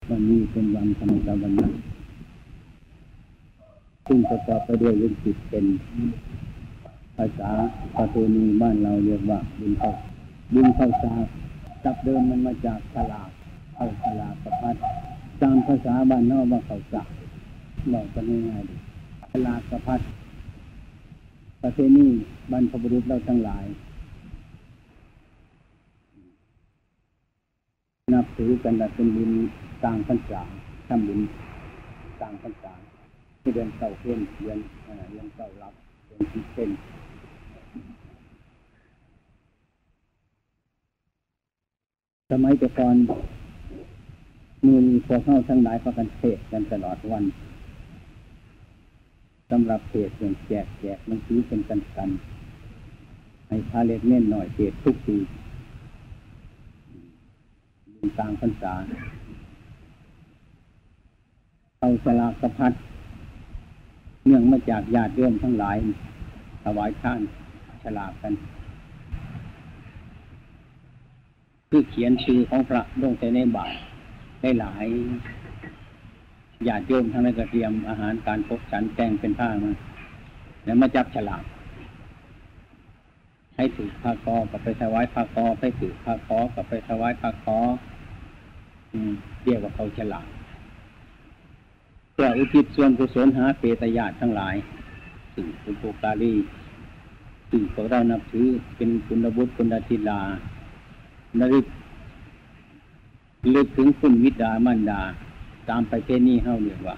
วันนี้เป็นวันธรรมสวนะซึ่งประกอบไปด้วยวิจิตเป็นภาษาประเพณีบ้านเราเรียกว่าบุญเข้าสากศัพท์เดิมมันมาจากฉลากเข้าฉลากประพัดตามภาษาบ้านนอกว่าเข้าสากเราก็ง่ายๆฉลากประพัดประเพณีบรรพบุรุษเราทั้งหลายนับถือกันแบบเป็นบุญกลางพรรษาทำบุญกลางพรรษาที่เดือนเก้าเดือนเก้ารับเดือนที่เป็นสมัยแต่ก่อนมีพวกเข้าทั้งหลายพากันเทศกันตลอดวันสำหรับเทศอย่างแจกหนังสือเป็นกันให้พาเล็กเน้นหน่อยเทศทุกปีกลางพรรษาเอาฉลากประพัดเนื่องมาจากญาติโยมทั้งหลายถวายทานฉลากกันคือเขียนชื่อของพระลงในบาตรได้หลายญาติโยมทั้งนั้นก็เตรียมอาหารการพบฉันแต่งเป็นผ้ามาแล้วมาจับฉลากให้ถือผ้าคอกับไปถวายผ้าคอให้ถือผ้าคอกับไปถวายผ้าคอเรียกว่าเขาฉลาดเพื่ออุทิศส่วนกุศลหาเปตญาติทั้งหลายซึ่งเป็นปุกาลีซึ่งพวกเรานับถือเป็นคุณบุตรคุณธิดานริกลึกถึงคุณวิดามารดาตามประเพณีเฮาเรียกว่า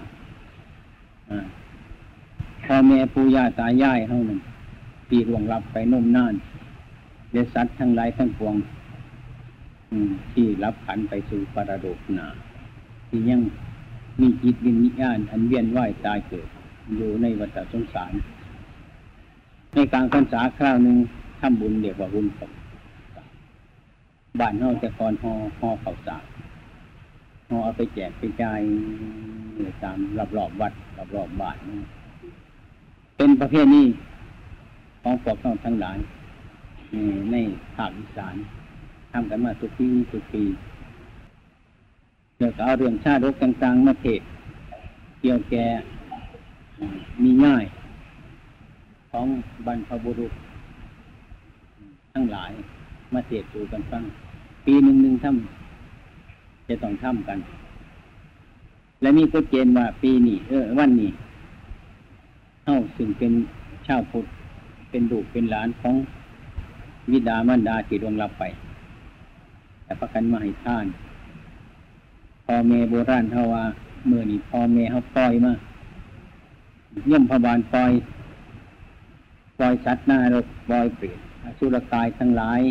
พ่อแม่ปู่ย่าตายายเฮานั่นที่ล่วงลับไปโน่นนานเดชสัตว์ทั้งหลายทั้งปวงที่รับขันไปสู่ปรโลกนาที่ยังมีจิตวิญญาณอันเวียนว่ายตายเกิดอยู่ในวัฏสงสารในกลางพรรษาคราวหนึ่งทำบุญเรียกว่าบุญตกบ้านเฮาแต่ก่อนห่อข้าวสารห่อเอาไปแจกไปจ่ายตามรอบวัดรอบบ้านเป็นประเภทนี้ของพวกเราทั้งหลายในภาคอีสานทำกันมาทุกปีเกี่ยวกับเอาเรื่องชาดกต่างๆมาเทศเกี่ยวแก่มีง่ายของบรรพบุรุษทั้งหลายมาเทศสู่กันฟังปีหนึ่งทำจะต้องทำกันและมีกฎเกณฑ์ว่าปีนี้วันนี้ซึ่งเป็นชาวพุทธเป็นลูกเป็นหลานของบิดามารดาที่ล่วงลับไปแต่ประกันมาให้ทานพ่อแม่โบราณเขาว่าเมื่อนี้พ่อแม่เขาปล่อยมาย่อมพบาลปล่อยสัตว์หน้ารกปล่อยเปรตอสุรกายทั้งหลาย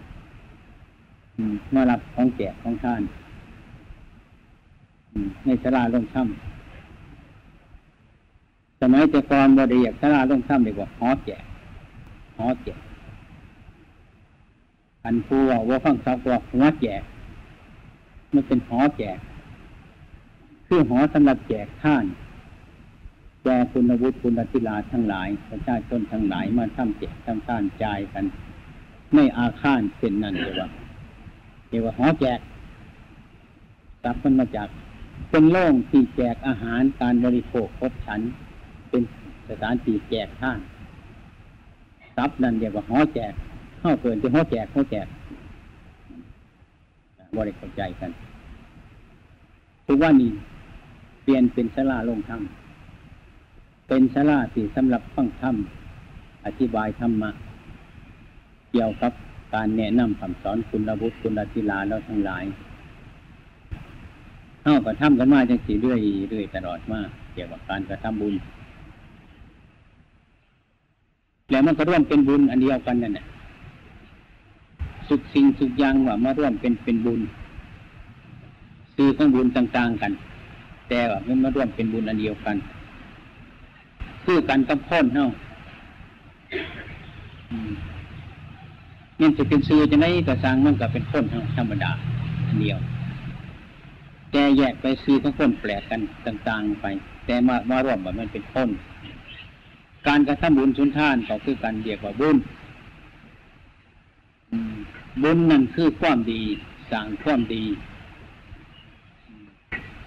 มารับของแจกของทานในศาลาลงถ้ำสมัยแต่ก่อนบ่ได้อยากศาลาลงถ้ำเรียกว่าหอแจกอันผู้ว่าฟังซักว่าหัวแจกมันเป็นหอแจกคือหอสำหรับแจกท่านแจกคุณวุฒิคุณธิดาทั้งหลายประชาชนทั้งหลายมาทำแจกทำท่านจ่ายกันไม่อาฆาตเป็นนั่นเรียกว่าหอแจกตับมันมาจากเป็นโล่งที่แจกอาหารการบริโภคครบฉันเป็นสถานที่แจกท่านตับนั่นเรียกว่าหอแจกเข้าเปิดที่หอแจกบริเข้าใจกันทุกวันนี้เปลี่ยนเป็นศาลาลงธรรมเป็นศาลาที่สำหรับฟังธรรมอธิบายธรรมะเกี่ยวกับการแนะนำคำสอนคุณบุตรคุณธิดาแล้วทั้งหลายก็ทำกันมาจังสิเรื่อยตลอดมาเกี่ยวกับการกระทำบุญแล้วมันก็ร่วมเป็นบุญอันเดียวกันนั่นแหละสุขอย่างว่ามาร่วมเป็นบุญซื้อของบุญต่างๆกันแต่ว่ามันมาร่วมเป็นบุญอันเดียวกันคือกันกับพ้นนี่จะเป็นซื้อจะไหนกระสังมันก็เป็นพ้นธรรมดาอันเดียวแต่แยกไปซื้อของพ้นแปลกกันต่างๆไปแต่มาร่วมแบบมันเป็นพ้นการกระทำบุญสุนทานก็คือการเรียกว่าบุญนั่นคือความดีสร้างความดี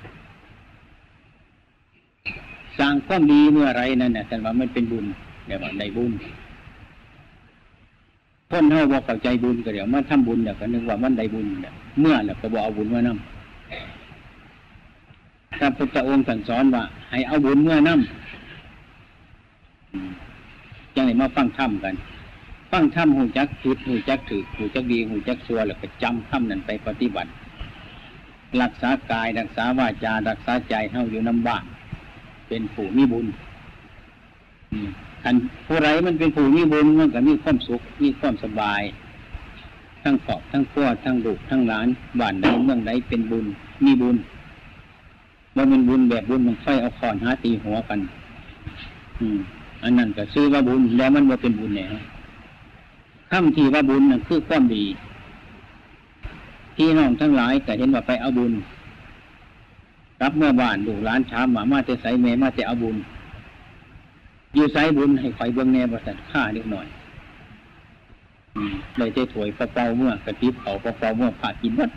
สร้างความดีเมื่อไรนั่นน่ะแต่ว่ามันเป็นบุญเดี๋ยวว่าได้บุญคนเฮาบ่เข้าใจบุญก็เดี๋ยวมันทำบุญเดี๋ยวก็นึกว่ามันได้บุญเนี่ยเมื่อแล้วก็บ่เอาบุญมานำพระพุทธองค์ท่านสอนว่าให้เอาบุญเมื่อนำจังได๋มาฟังธรรมกันฟังธรรมฮู้จักผิดฮู้จักถูกฮู้จักดีฮู้จักชั่วแล้วก็จำธรรมนั้นไปปฏิบัติรักษากายรักษาวาจารักษาใจเฮาอยู่นำบ้านเป็นผู้มีบุญคันผู้ไรมันเป็นผู้มีบุญมันก็มีความสุขมีความสบายทั้งครอบทั้งครัวทั้งลูกทั้งหลานบ้านใดเมืองใดเป็นบุญมีบุญว่าเป็นบุญแบบบุญมันไฟเอาค้อนหาตีหัวกันอันนั้นก็ชื่อว่าบุญแล้วมันว่าเป็นบุญเนี่ยคำที่ว่าบุญนั่นคือความดีพี่น้องทั้งหลายก็เห็นว่าไปเอาบุญรับเมื่อบ้านลูกหลานถามมาแต่ไสแม่มาแต่เอาบุญอยู่ไสบุญให้ไฟเบื้องแนวประสัทฆ่าเล็กหน่อยเลยใจถวยเป่าเมื่อกระติบเขาเป่าเมื่อผ่ากินวัด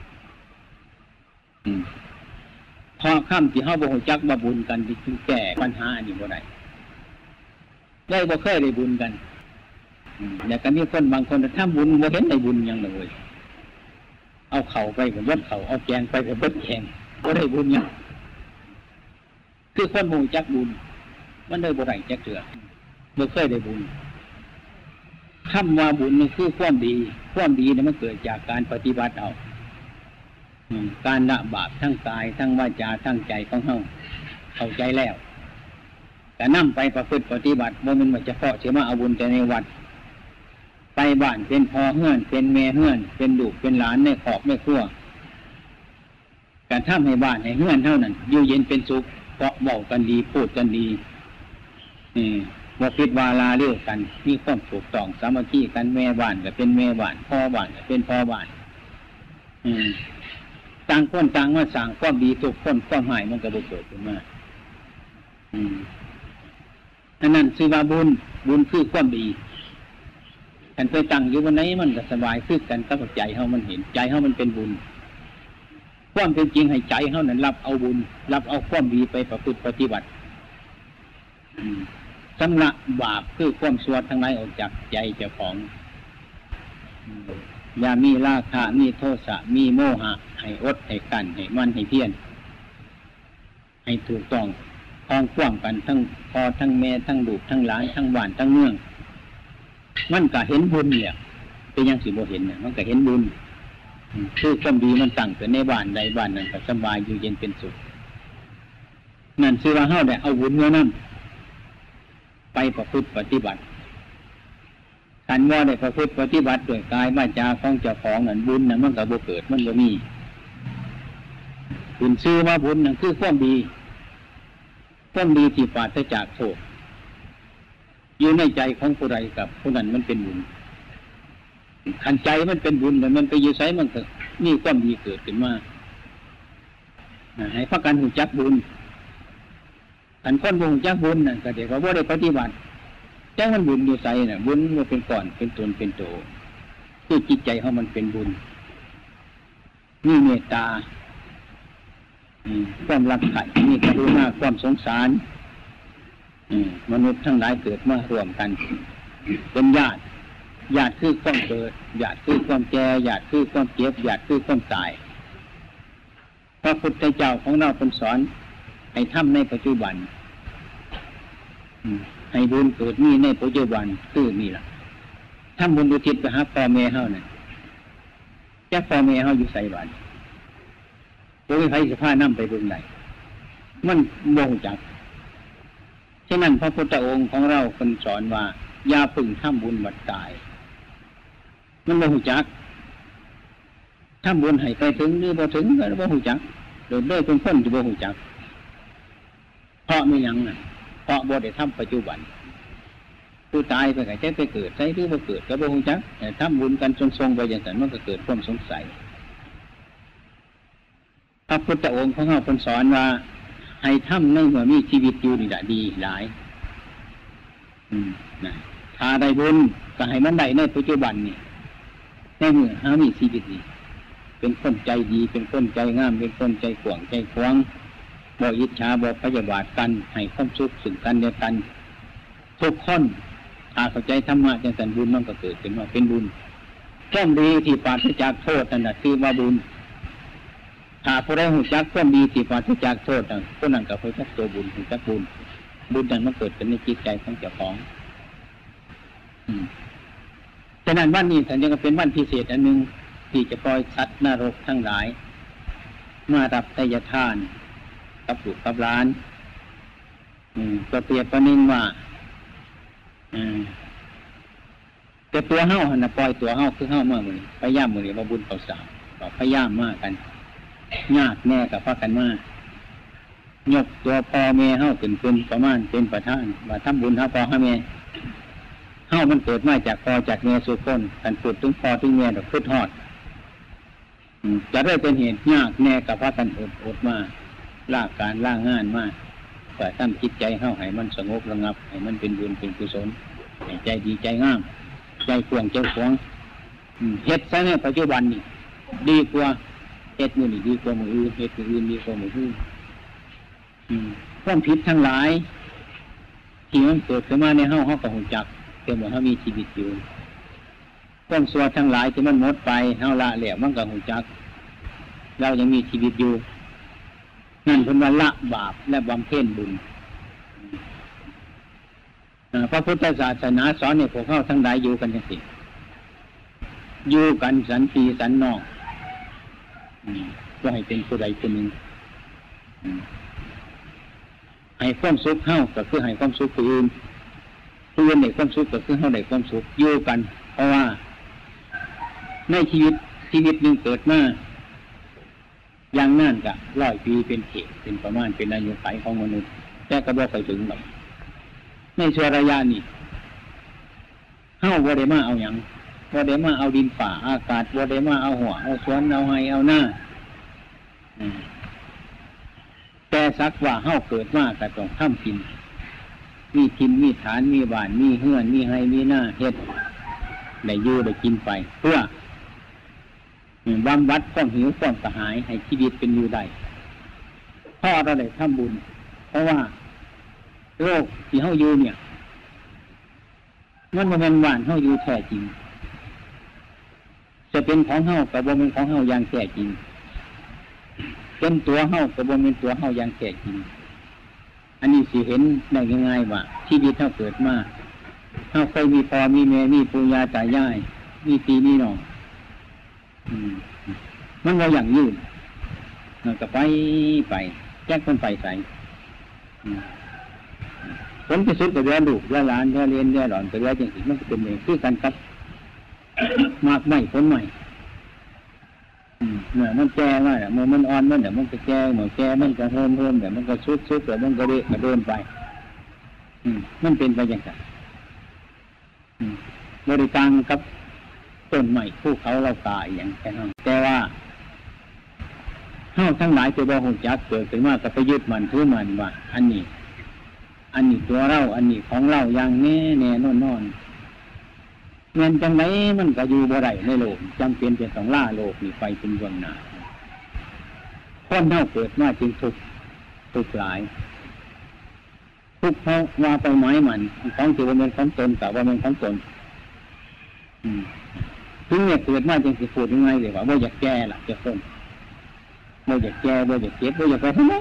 พอข้ามที่เฮาบ่ฮู้จักว่าบุญกันที่แก้ปัญหาอันนี้บ่ได้บ่เคยได้บุญกันแต่ก็มีคนบางคนทำบุญบ่เห็นได้บุญหยังเลยเอาเข่าไปกับวัดเข่าเอาแกงไปกับวัดแกงบ่ได้บุญหยังคือคนฮู้จักบุญมันได้บ่ได้จักเทื่อบ่เคยได้บุญคำว่าบุญนี่คือความดีความดีนี่มันเกิดจากการปฏิบัติเอาการละบาปทั้งกายทั้งวาจาทั้งใจของเฮาเข้าใจแล้วแต่นำไปประพฤติปฏิบัติบ่แม่นว่าเฉพาะสิมาเอาบุญแต่ในวัดไปบ้านเป็นพ่อเฮือนเป็นแม่เฮือนเป็นลูกเป็นหลานในครอบในครัวการทำให้บ้านให้เฮือนเท่านั้นอยู่เย็นเป็นสุขเพราะเว้ากันดีพูดกันดีบ่คิดวาลาเรื่องกันมีความถูกต้องสามัคคีกันแม่บ้านก็เป็นแม่บ้านพ่อบ้านก็เป็นพ่อบ้านต่างคนต่างมาสร้างความดีทุกคนความหายมันก็บ่เกิดขึ้นมาอันนั้นชื่อว่าบุญคือความดีกันไปตั้งอยู่วันไหนมันก็สบายคือกันกับใจเฮามันเห็นใจเฮามันเป็นบุญความเป็นจริงให้ใจเฮานั้นรับเอาบุญรับเอาความดีไปประพฤติปฏิบัติชำระบาปคือความชั่วทั้งหลายออกจากใจเจ้าของอย่ามีราคะมีโทสะมีโมหะให้อดให้กั้นให้มั่นให้เพียรให้ถูกต้องคล้องควงกันทั้งพ่อทั้งแม่ทั้งลูกทั้งหลานทั้งบ้านทั้งเมืองมันก็เห็นบุญเนี่ยเป็นยังสิบ่เห็นเนี่ยมันก็เห็นบุญคือความดีมันตั้งแต่ในบ้านใดบ้านนั้นก็สบายอยู่เย็นเป็นสุขนั่นคือว่าเฮาได้เอาบุญเมื่อนั้นไปประพฤติปฏิบัติคันว่าได้ประพฤติปฏิบัติด้วยกายวาจาของเจ้าของนั่นบุญนั่นมันก็บ่เกิดมันบ่มีบุญชื่อว่าบุญนั่นคือความดีที่ปราศจากโทษอยู่ในใจของผู้ใดกับผู้นั้นมันเป็นบุญขันใจมันเป็นบุญแต่มันไปอยู่ไสมันก็มีความดีเกิดขึ้นมาให้พากันรู้จักบุญขันคนบ่รู้จักบุญนั่นก็เดี๋ยวเขาบ่ได้ปฏิบัติแต่มันบุญอยู่ไสน่ะบุญมันเป็นก้อนเป็นตนเป็นโตคือจิตใจเขามันเป็นบุญมีเมตตาความรักใคร่มีกรุณาความสงสารมนุษย์ทั้งหลายเกิดมารวมกันเป็นญาติคือความเกิดญาติคือความแก่ญาติคือความเจ็บญาติคือความตายพระพุทธเจ้าของเราเป็นสอนให้ทำในปัจจุบันให้บุญเกิดมีในปัจจุบันคือนี่ล่ะทำบุญอุทิศไปหาพ่อแม่เฮานั่นจักพ่อแม่เฮาอยู่ไสบ้านบ่มีใครสิพานำไปเบิ่งได้มันบ่รู้จักฉะนั้นพระพุทธองค์ของเราคนสอนว่าอย่าพึ่งทำบุญบัดตายมันบ่รู้จักทำบุญให้ไปถึงหรือบ่ถึงก็บ่รู้จักโดยเป็นคนที่บ่รู้จักเพราะไม่หยังน่ะเพราะบ่ได้ทำปัจจุบันผู้ตายไปก็จะไปเกิดไสหรือบ่เกิดก็บ่รู้จักแต่ทำบุญกันทรงๆไปอย่างนั้นมันก็เกิดความสงสัยพระพุทธองค์ของเราคนสอนว่าให้ทำในเมื่อมีชีวิตอยู่นี่แหละดีหลายถ้าได้บุญก็ให้มันได้ในปัจจุบันนี่ในเมื่อหามีชีวิตนี่เป็นคนใจดีเป็นคนใจงามเป็นคนใจขวางใจขวางบ่อิจฉาบ่พยาบาทกันให้ความสุขซึ่งกันและกันทุกคนถ้าเข้าใจธรรมะจังสันบุญมันก็เกิดขึ้นว่าเป็นบุญความดีที่ปราศจากโทษนั่นแหละคือว่าบุญถ้าผู้ใดหูจักความดีที่ปราศจากโทษนั่นผู้นั้นก็เพื่อจักตัวบุญหูจักบุญบุญนั้นมันเกิดขึ้นในจิตใจของเจ้าของฉะนั้นวันนี้ท่านยังเป็นวันพิเศษอันหนึ่งที่จะปล่อยสัตว์นรกทั้งหลายมารับไตรทานกับลูกกับหลานก็เปรียบประนินว่าแต่ตัวเฮาหันปล่อยตัวเฮาคือเฮาเมื่อมือพยายามมือนี้มาบุญเขาสาวก็พยายามมากกันยากแน่กับพากันมายกตัวพ่อแม่เฮาเป็นประมาณเป็นประธานว่าทำบุญเฮาพ่อเฮาแม่เฮามันเกิดมาจากพ่อจากแม่สุคนกันพูดถึงพ่อถึงแม่ดอกพุทธอดจะได้เป็นเหตุยากแน่กับพากันอดมาล่าการล่างานมากแต่ทำจิตใจเฮาให้มันสงบระงับให้มันเป็นบุญเป็นกุศลให้ใจดีใจงามใจกว้างใจขวางเฮ็ดซะในปัจจุบันนี่ดีกว่าเฮ็ดมื้อนี้ดีกว่ามื้ออื่นเฮ็ดมื้ออื่นดีกว่ามื้ออื่นความผิดทั้งหลายที่มันเกิดขึ้นมาในเฮาก็ฮู้จักแต่ว่าเฮามีชีวิตอยู่ความชั่วทั้งหลายที่มันหมดไปเฮาละแล้วมันก็ฮู้จักเรายังมีชีวิตอยู่นั่นเพิ่นว่าละบาปและบำเพ็ญบุญพระพุทธศาสนาสอนให้พวกเขาทั้งหลายอยู่กันจังซี่อยู่กันสันติสันนอกก็ให้เป็นผู้ใดคนหนึ่งให้ความสุขเฮาก็คือให้ความสุขผู้อื่นผู้อื่นได้ความสุขก็คือเฮาได้ความสุขอยู่กัน เพราะว่าในชีวิตหนึ่งเกิดมาอย่างนั่นก็100 ปีเป็นเขตเป็นประมาณเป็นอายุขัยของมนุษย์แต่ก็บ่ค่อยถึงหรอกในช่วงระยะนี้เฮาบ่ได้มาเอาหยังบ่ได้มาเอาดินฝ่าอากาศบ่ได้มาเอาหัวเอาสวนเอาไห้เอาหน้าแต่สักว่าเฮาเกิดมาก็ต้องทำกินมีทินมีฐานมีบ้านมีเฮือนมีไห้มีหน้าเฮ็ดได้อยู่ได้กินไปเพื่อบำบัดความหิวความกระหายให้ชีวิตเป็นอยู่ได้เพราะเราได้ทำบุญเพราะว่าโลกที่เฮาอยู่เนี่ยมันบ่แม่นบ้านเฮาอยู่แท้จริงจะเป็นของเฮาก็บ่แม่นของเฮาอย่างแท้จริงเป็นตัวเฮาก็บ่แม่นตัวเฮาอย่างแท้จริงอันนี้สิเห็นได้ง่ายๆว่าชีวิตเฮาเกิดมาเฮาเคยมีพ่อมีแม่มีปู่ย่าตายายมีพี่มีน้องมันว่าอย่างยืนมันก็ไปแจ้งคนไปใส่ผลที่สุดก็เรียนลูกเรียนหลานเรียนเรียนหลอนก็เรียนจริงๆมันก็เป็นเองคือกันครับมากไม่ผลใหม่เมื่อมันแก่ว่าเมื่อมันอ่อนมันเดี๋ยวมันก็แก่เมื่อแก่มันก็เพิ่มเดี๋ยวมันก็ชุดเดี๋ยวมันก็เดินไปมันเป็นไปอย่างไรบริการกับต้นใหม่ภูเขาเราตายอย่างแค่นั้นแต่ว่าเฮาทั้งหลายตัวบ่ฮู้จักเกิดขึ้นมาก็ไปยึดมันถือมันว่าอันนี้ตัวเราอันนี้ของเราอย่างแน่นอนเงินจังไหนมันก็อยู่บ่ได้ในโลกจำเป็นจะต้องล่าโลกนี่ไปเป็นเบื้องหน้าคนเฮาเกิดมาจึงทุกข์หลายทุกข์เพราะว่าไปหมายมันของที่ว่าเป็นของตนแต่ว่าเป็นของตนถึงเนี่ยเกิดมาจึงสิพูดยังไงเลยว่าบ่อยากแก่ล่ะจะคนบ่อยากแก่บ่อยากเจ็บบ่อยากไปทำไม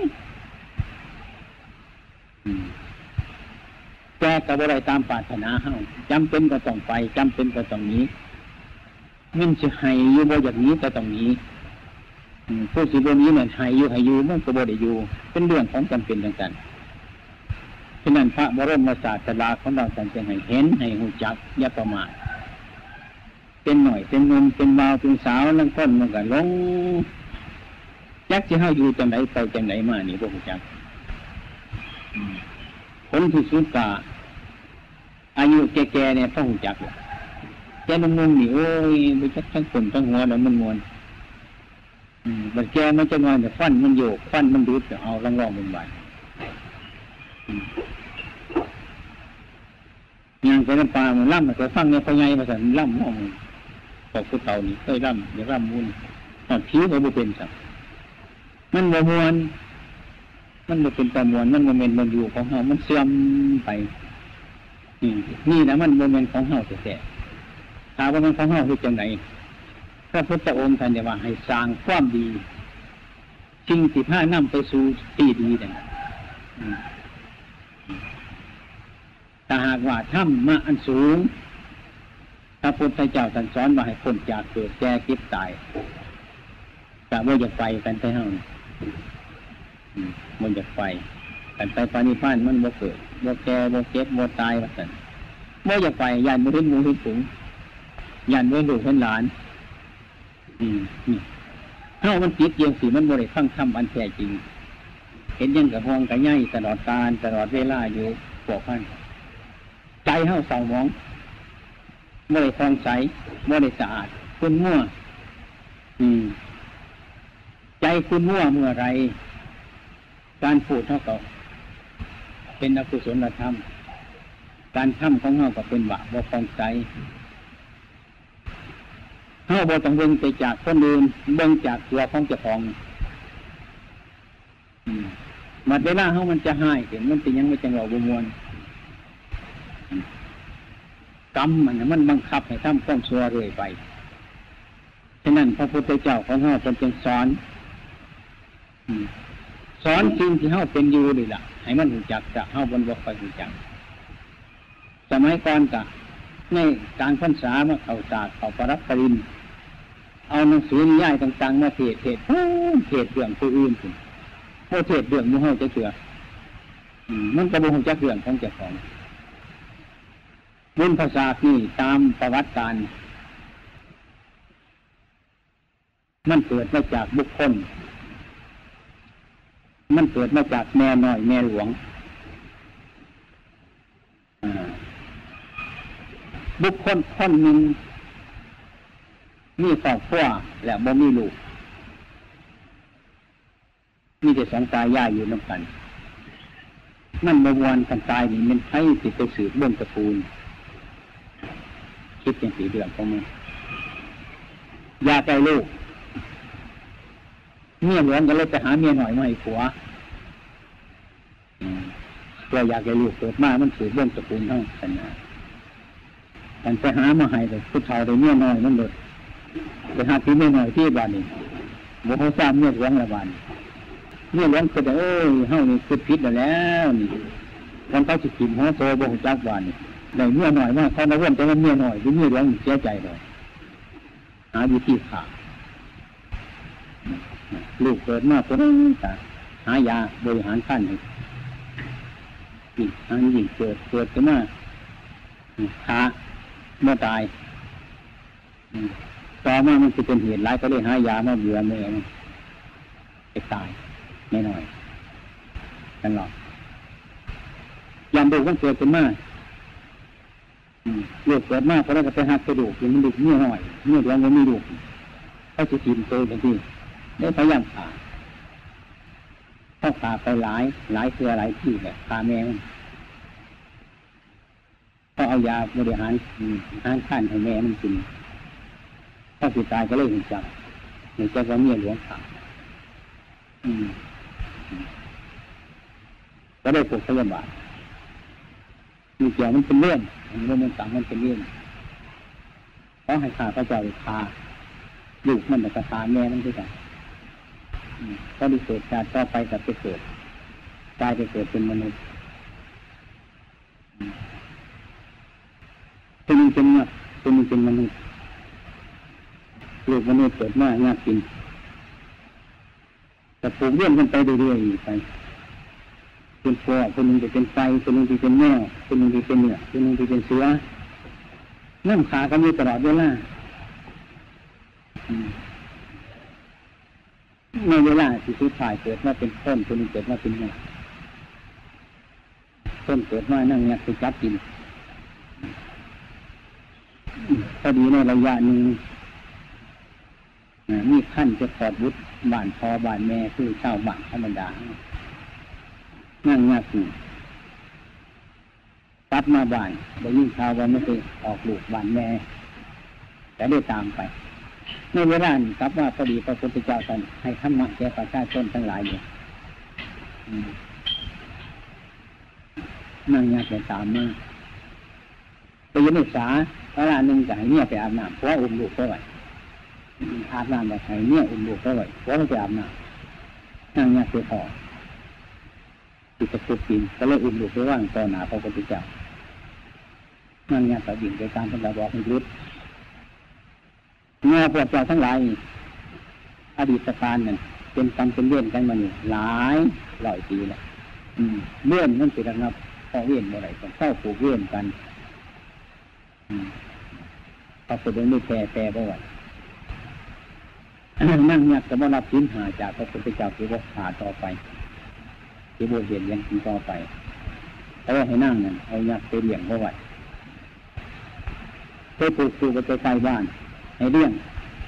แก่ก็บ่ได้ตามปรารถนาเฮาจำเป็นก็ต้องไปจำเป็นก็ต้องหนีมันสิให้อยู่บ่อยากหนีก็ต้องหนีผู้สิบ่หนีนั่นให้อยู่มันก็บ่ได้อยู่เป็นเรื่องของจำเป็นต่างๆฉะนั้นพระบรมศาสดาของเราท่านจึงให้เห็นให้รู้จักอย่าประมาทเป็นหน่อยเป็นนมเป็นบ่าวเป็นสาวนั่งต้นมันก็หลงจักสิเฮาอยู่จังไดไปจังไดมานี่บ่รู้จักผลที่สุดก็อายุแก่ๆเนี่ยต้องรู้จักแก่นุ่มๆนี่โอ้ยบ่จักทั้งคนทั้งหัวแล้วมันมวนบัดแก่มันจะนอนแต่ฟันมันโยกฟันมันดูดเอาลองๆเป็นบาดยังไปน้ำปลามันล่ำมันก็ฟังเนี่ยพ่อใหญ่มาสั่นล่ำมองพอผู้เฒ่านี่เคยล่ำอย่าล่ำมุนผิวก็บ่เป็นสักมันบ่มวนมันบ่เป็นตะมวนมันโมเมนต์มันอยู่ของเฮามันเสื่อมไปนี่นะมันโมเมนต์ของเฮาแท้ๆถ้าว่ามันของเฮาคือจังไหนพระพุทธองค์ท่านได้ว่าให้สร้างความดีสิ่งที่พานำไปสู่ที่ดีนั่นถ้าหากว่าถ้ำมาอันสูงพระพุทธเจ้าท่านสอนว่าให้พ้นจากเกิดแก่เก็บตายจะว่าจะไปกันไปเฮามันจะไปกันไปปานิพพานมันบ่เกิดบ่แก่บ่เก็บบ่ตายว่าซั่นบ่จะไปญาติบ่เห็นหมู่เห็นฝูงญาติบ่เห็นลูกเห็นหลานนี่เฮามันจิตเยียงสิมันบ่ได้ฟังธรรมอันแท้จริงเห็นยังกับห้องกับใหญ่ตลอดกาลตลอดเวลาอยู่พวกนั้นใจเฮาเศร้าหมองบ่ได้ฟองใสบ่ได้สะอาดคุณมั่วใจคุณมั่วเมื่อไรการพูดเท่ากับเป็นอกุศลธรรมการทำของเฮาก็เป็นบาปบ่ฟองใสเฮาบ่ต้องเบิ่งไปจากคนอื่นเบิ่งจากตัวของเจ้าของหมดเวลาเฮามันจะหายเห็นมันเป็นยังไม่จังหวะบ่ม่วนกรรมมันบังคับให้ทำความชั่วเรื่อยไปฉะนั้นพระพุทธเจ้าของเฮาเพิ่นจึงสอนสิ่งที่เฮาเป็นอยู่นี่ล่ะให้มันรู้จักจะเฮาบ่ค่อยรู้จักสมัยก่อนก็ในกลางพรรษามาเข้าศาสตร์เข้าปรับปริญญาเอาหนังสือนิยายต่างๆมาเทศเรื่องผู้อื่นพุ่นบ่เทศเรื่องหมู่เฮาจะเชื่อมันก็บ่ฮู้จักเรื่องของเจ้าของบุญภาษานี่ตามประวัติการมันเกิดมาจากบุคคลมันเกิดมาจากแม่น้อยแม่หลวงบุคคลคนหนึ่งมีครอบครัวและบ่มีลูกมีแต่สองตายายอยู่นำกันมันบ่ม่วนกันตายนี่มันไผสิไปสืบเบื้องตระกูลคิดจังซี่เรื่องของมันอยากได้ลูกเมียหลวงก็เลยไปหาเมียหน่อยมาให้ผัวเราอยากได้ลูกเกิดมามันสืบเบื้องตระกูลเฮาซั่นน่ะกันไปหามาให้เลยผู้ชายได้เมียน้อยมันเบิดไปหาที่เมียน้อยที่บ้านนี่บ่ฮู้ซ้ำเมียหลวงละบ้านเมียหลวงก็ได้เฮานี่คือผิดแล้วนี่คนเขาสิกินหัวโตบ่ฮู้จักบ้านนี่ได้เมียน้อยมาเขามาเว้นแต่ว่าเมียน้อยที่เมียหลวงเสียใจเลยหาวิธีฆ่าลูกเกิดมาเพิ่นก็หายาบริหารขั้นให้อันยิ่งเกิดขึ้นมาฆ่าเมื่อตายต่อมามันจะเป็นเหตุร้ายก็เลยหายามาเบื่อแม่มันจะตายไม่น้อยกันหรอกยามดูมันเกิดขึ้นมาลูกเกิดมาเพราะเราไปหักกระดูกยังมันดุเมื่อหน่อยเมื่อเดือนมันมีดุเขาจะกินโตทันทีได้พยายามฆ่าเขาฆ่าไปหลายคือหลายที่แบบฆ่าแม่เขาเอายาบริหารข้านให้แม่มันกินถ้าสิตายก็เลยเห็นจับเห็นจับว่าเมียหลวงขาก็ได้ปกพยาบาลมีเกี่ยวมันเป็นเรื่องมันต่างมันเป็นเรื่องเขาให้ฆ่าพระเจ้าฆ่าลูกมันแต่ฆ่าแม่มันด้วยกันก็ได้เกิดชาติต่อไปกับไปเกิดตายไปเกิดเป็นมนุษย์เป็นมนุษย์ลูกมนุษย์เกิดมายากกินแต่ปลูกเลี้ยงกันไปเรื่อยๆไปเป็นพวกคนหนึ่งจะเป็นไฟคนหนึ่งจะเป็นแมวคนหนึ่งจะเป็นเนื้อคนหนึ่งจะเป็นเสือน้ำขากันอยู่ตลอดเวลาในเวลาที่สุดท้ายเกิดมาเป็นต้นคนหนึ่งเกิดมาเป็นแมวต้นเกิดมานั่งเนี่ยไปจับกินพอดีในระยะหนึ่งมีขั้นจะขอดบุตรบ้านพอบ้านแม่คือเช่าบ้านธรรมดานั่งยากอยู่ตัดมาบ้านได้ยิ่งข่าวว่าไม่เคยออกลูกบ้านแม่แต่ได้ตามไปในเวลานี้ครับว่าพอดีพระพุทธเจ้าท่านให้ธรรมะแก่ประชาชนทั้งหลายเนี่ยนั่งยากไปตามมาไปยืนศึกษาเวลาหนึ่งจะให้เนี่ยไปอาบน้ำเพราะอุ้มลูกไปไหวอาบน้ำแบบให้เนี่ยอุ้มลูกไปไหวเพราะไม่ไปอาบน้ำนั่งยากไปพอติดตะกุบกินก็เลยอุ้มลูกไปว่างต่อหน้าพระพุทธเจ้านั่งยากต่อดิ่งไปตามพระบอกให้ยุดเมื่อพวกเจ้าทั้งหลายอดีตการนั่นเป็นกรรมเป็นเวรกันมาอยู่หลายร้อยปีแล้วเลื่อนนั่นเป็นระงับข้อเวรอะไรต้องเข้าผูกเวรกันพอสุดท้ายไม่แพ้ไปไหวนั่งยักษ์จะมารับสินหาจากพระพุทธเจ้าที่ว่าขาต่อไปที่บวชเรียนยังกินต่อไปเขาให้นั่งนั่นเอายักษ์ไปเลี้ยงเขาไว้ไปปลูกไปใกล้บ้านให้เลี้ยง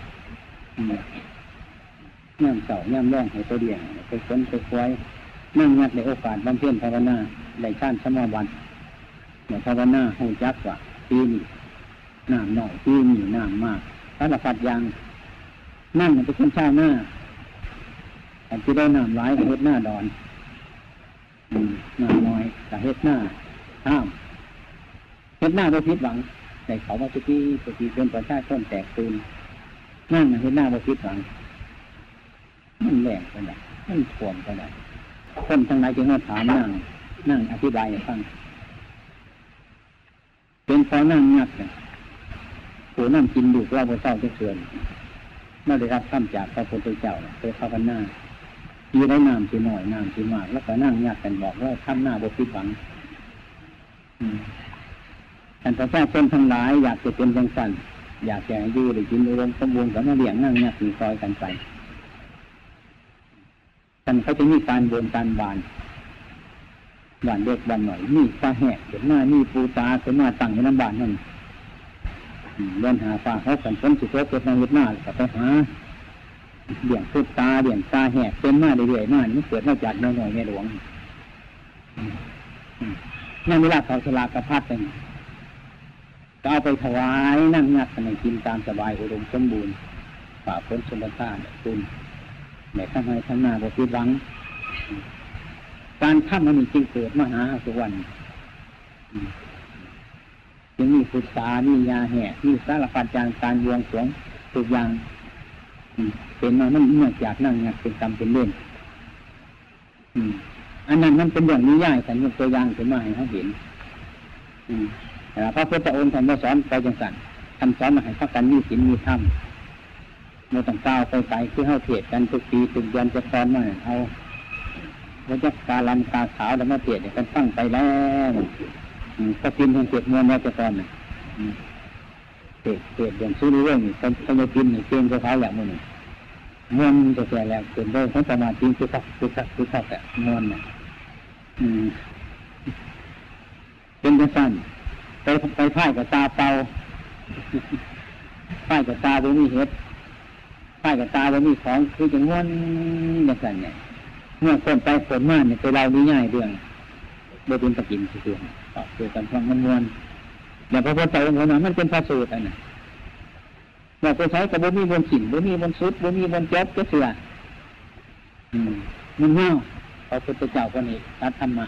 ย่ำเสาย่ำแรงให้ไปเลี้ยงไปค้นไปคว้ยนั่งยักษ์ในโอกาสบำเพ็ญภาวนาได้ชาติสมบัติในภาวนาหูจักว่าปีนี้น้ำหน่อยปีนี้น้ำมากสารพัดอย่างนั่งเป็นคนชาหน้าแต่ที่ได้น้ำร้ายกับเฮ็ดหน้าดอนน้ำน้อยกับเฮ็ดหน้าห้ามเฮ็ดหน้าโดยพิษหวังแต่เขาว่าทุกทีเป็นประชาชนแตกตื่นนั่งเฮ็ดหน้าโดยพิษหวังมันแหลกกันได้มันถ่วงกันได้คนทั้งหลายจึงมาถามนั่งอธิบายให้ฟังเป็นเพราะนั่งงักเนี่ยผู้นั่งกินดูเราพระเจ้าจะเกินเมื่อได้รับคำจากพระพุทธเจ้าเพื่อภาวนาอยู่ได้น้ำสีหน่อยน้ำสีมากแล้วก็นั่งงักกันบอกว่าทำหน้าบพิหวังท่านพระเจ้าชนทั้งหลายอยากจะเป็นจังสันอยากจะอยู่ได้กินอุดมสมบูรณ์กับมาเลี้ยงนั่งงักมีคอยกันไปท่านเขาจะมีการบนการบานเด็กบานหน่อยนี่ฟ้าแหกเห็นหน้านี่ปูตาเห็นหน้าตั้งในน้ำบานนั่นเดินหาฟ้าเขากันพ้นสุดโต่เกิดมาเห็นหน้าก็ไปหาเดี่ยงพูดตาเดี่ยงตาแหกเป็นมาเรื่อยๆมานี่เกิดมาจากน้อยหน่อยแม่หลวงนั่นเวลาเขาสลากระพัดเป็นก็เอาไปถวายนั่งงัดกันให้กินตามสบายอุดมสมบูรณ์ฝ่าพ้นสมบัติคุณแต่ทำให้ทั้งหน้าบพิหวังการทำมันจริงเกิดมหาสุวรรณยังมีพุทธามียาแห่มีสารพัดอย่างการบวงสรวงทุกอย่างเป็นมามันเนื่องจากนั่งงัดเป็นกรรมเป็นเล่นอันนั้นมันเป็นเรื่องนิยายแต่ยกตัวอย่างขึ้นมาให้เขาเห็นพระพุทธองค์ท่านสอนไปจังสันท่านสอนมาให้พากันมีศีลมีธรรมเมื่อต้องก้าวไปไกลที่เข้าเทศกันทุกปีทุกเดือนจะสอนมาเอาว่าจะกาลันกาขาวแล้วมาเทศกันตั้งไปแล้วก็พิมพ์ทางเทศมวลแล้วจะสอนเทศอย่างซื้อเรื่องนี่คนจะพิมพ์เก่งกว่าเขาอย่างมึงมวลจะแก่แล้วเป็นได้ทั้งสมาธิคือคักแต่มวลน่ะเป็นกระสันไปพ่ายกับตาเปล่าพ่ายกับตาไม่มีเห็ดพ่ายกับตาไม่มีของคือจะม้วนอย่างนั้นเนี่ยเมื่อคนไปคนมาเนี่ยตัวเรานี่ง่ายเรื่องโดยเป็นตะกินคือต่อคือกันฟังมันม้วนอย่างพระพุทธเจ้าองค์นั้นมันเป็นพระสูตรอันนั้นเราไปใช้กับบ่มีบนสิ่งบ่มีบนสุดบ่มีบนเจ็บก็เสือมันเงาพระพุทธเจ้าคนนี้ตัดธรรมะ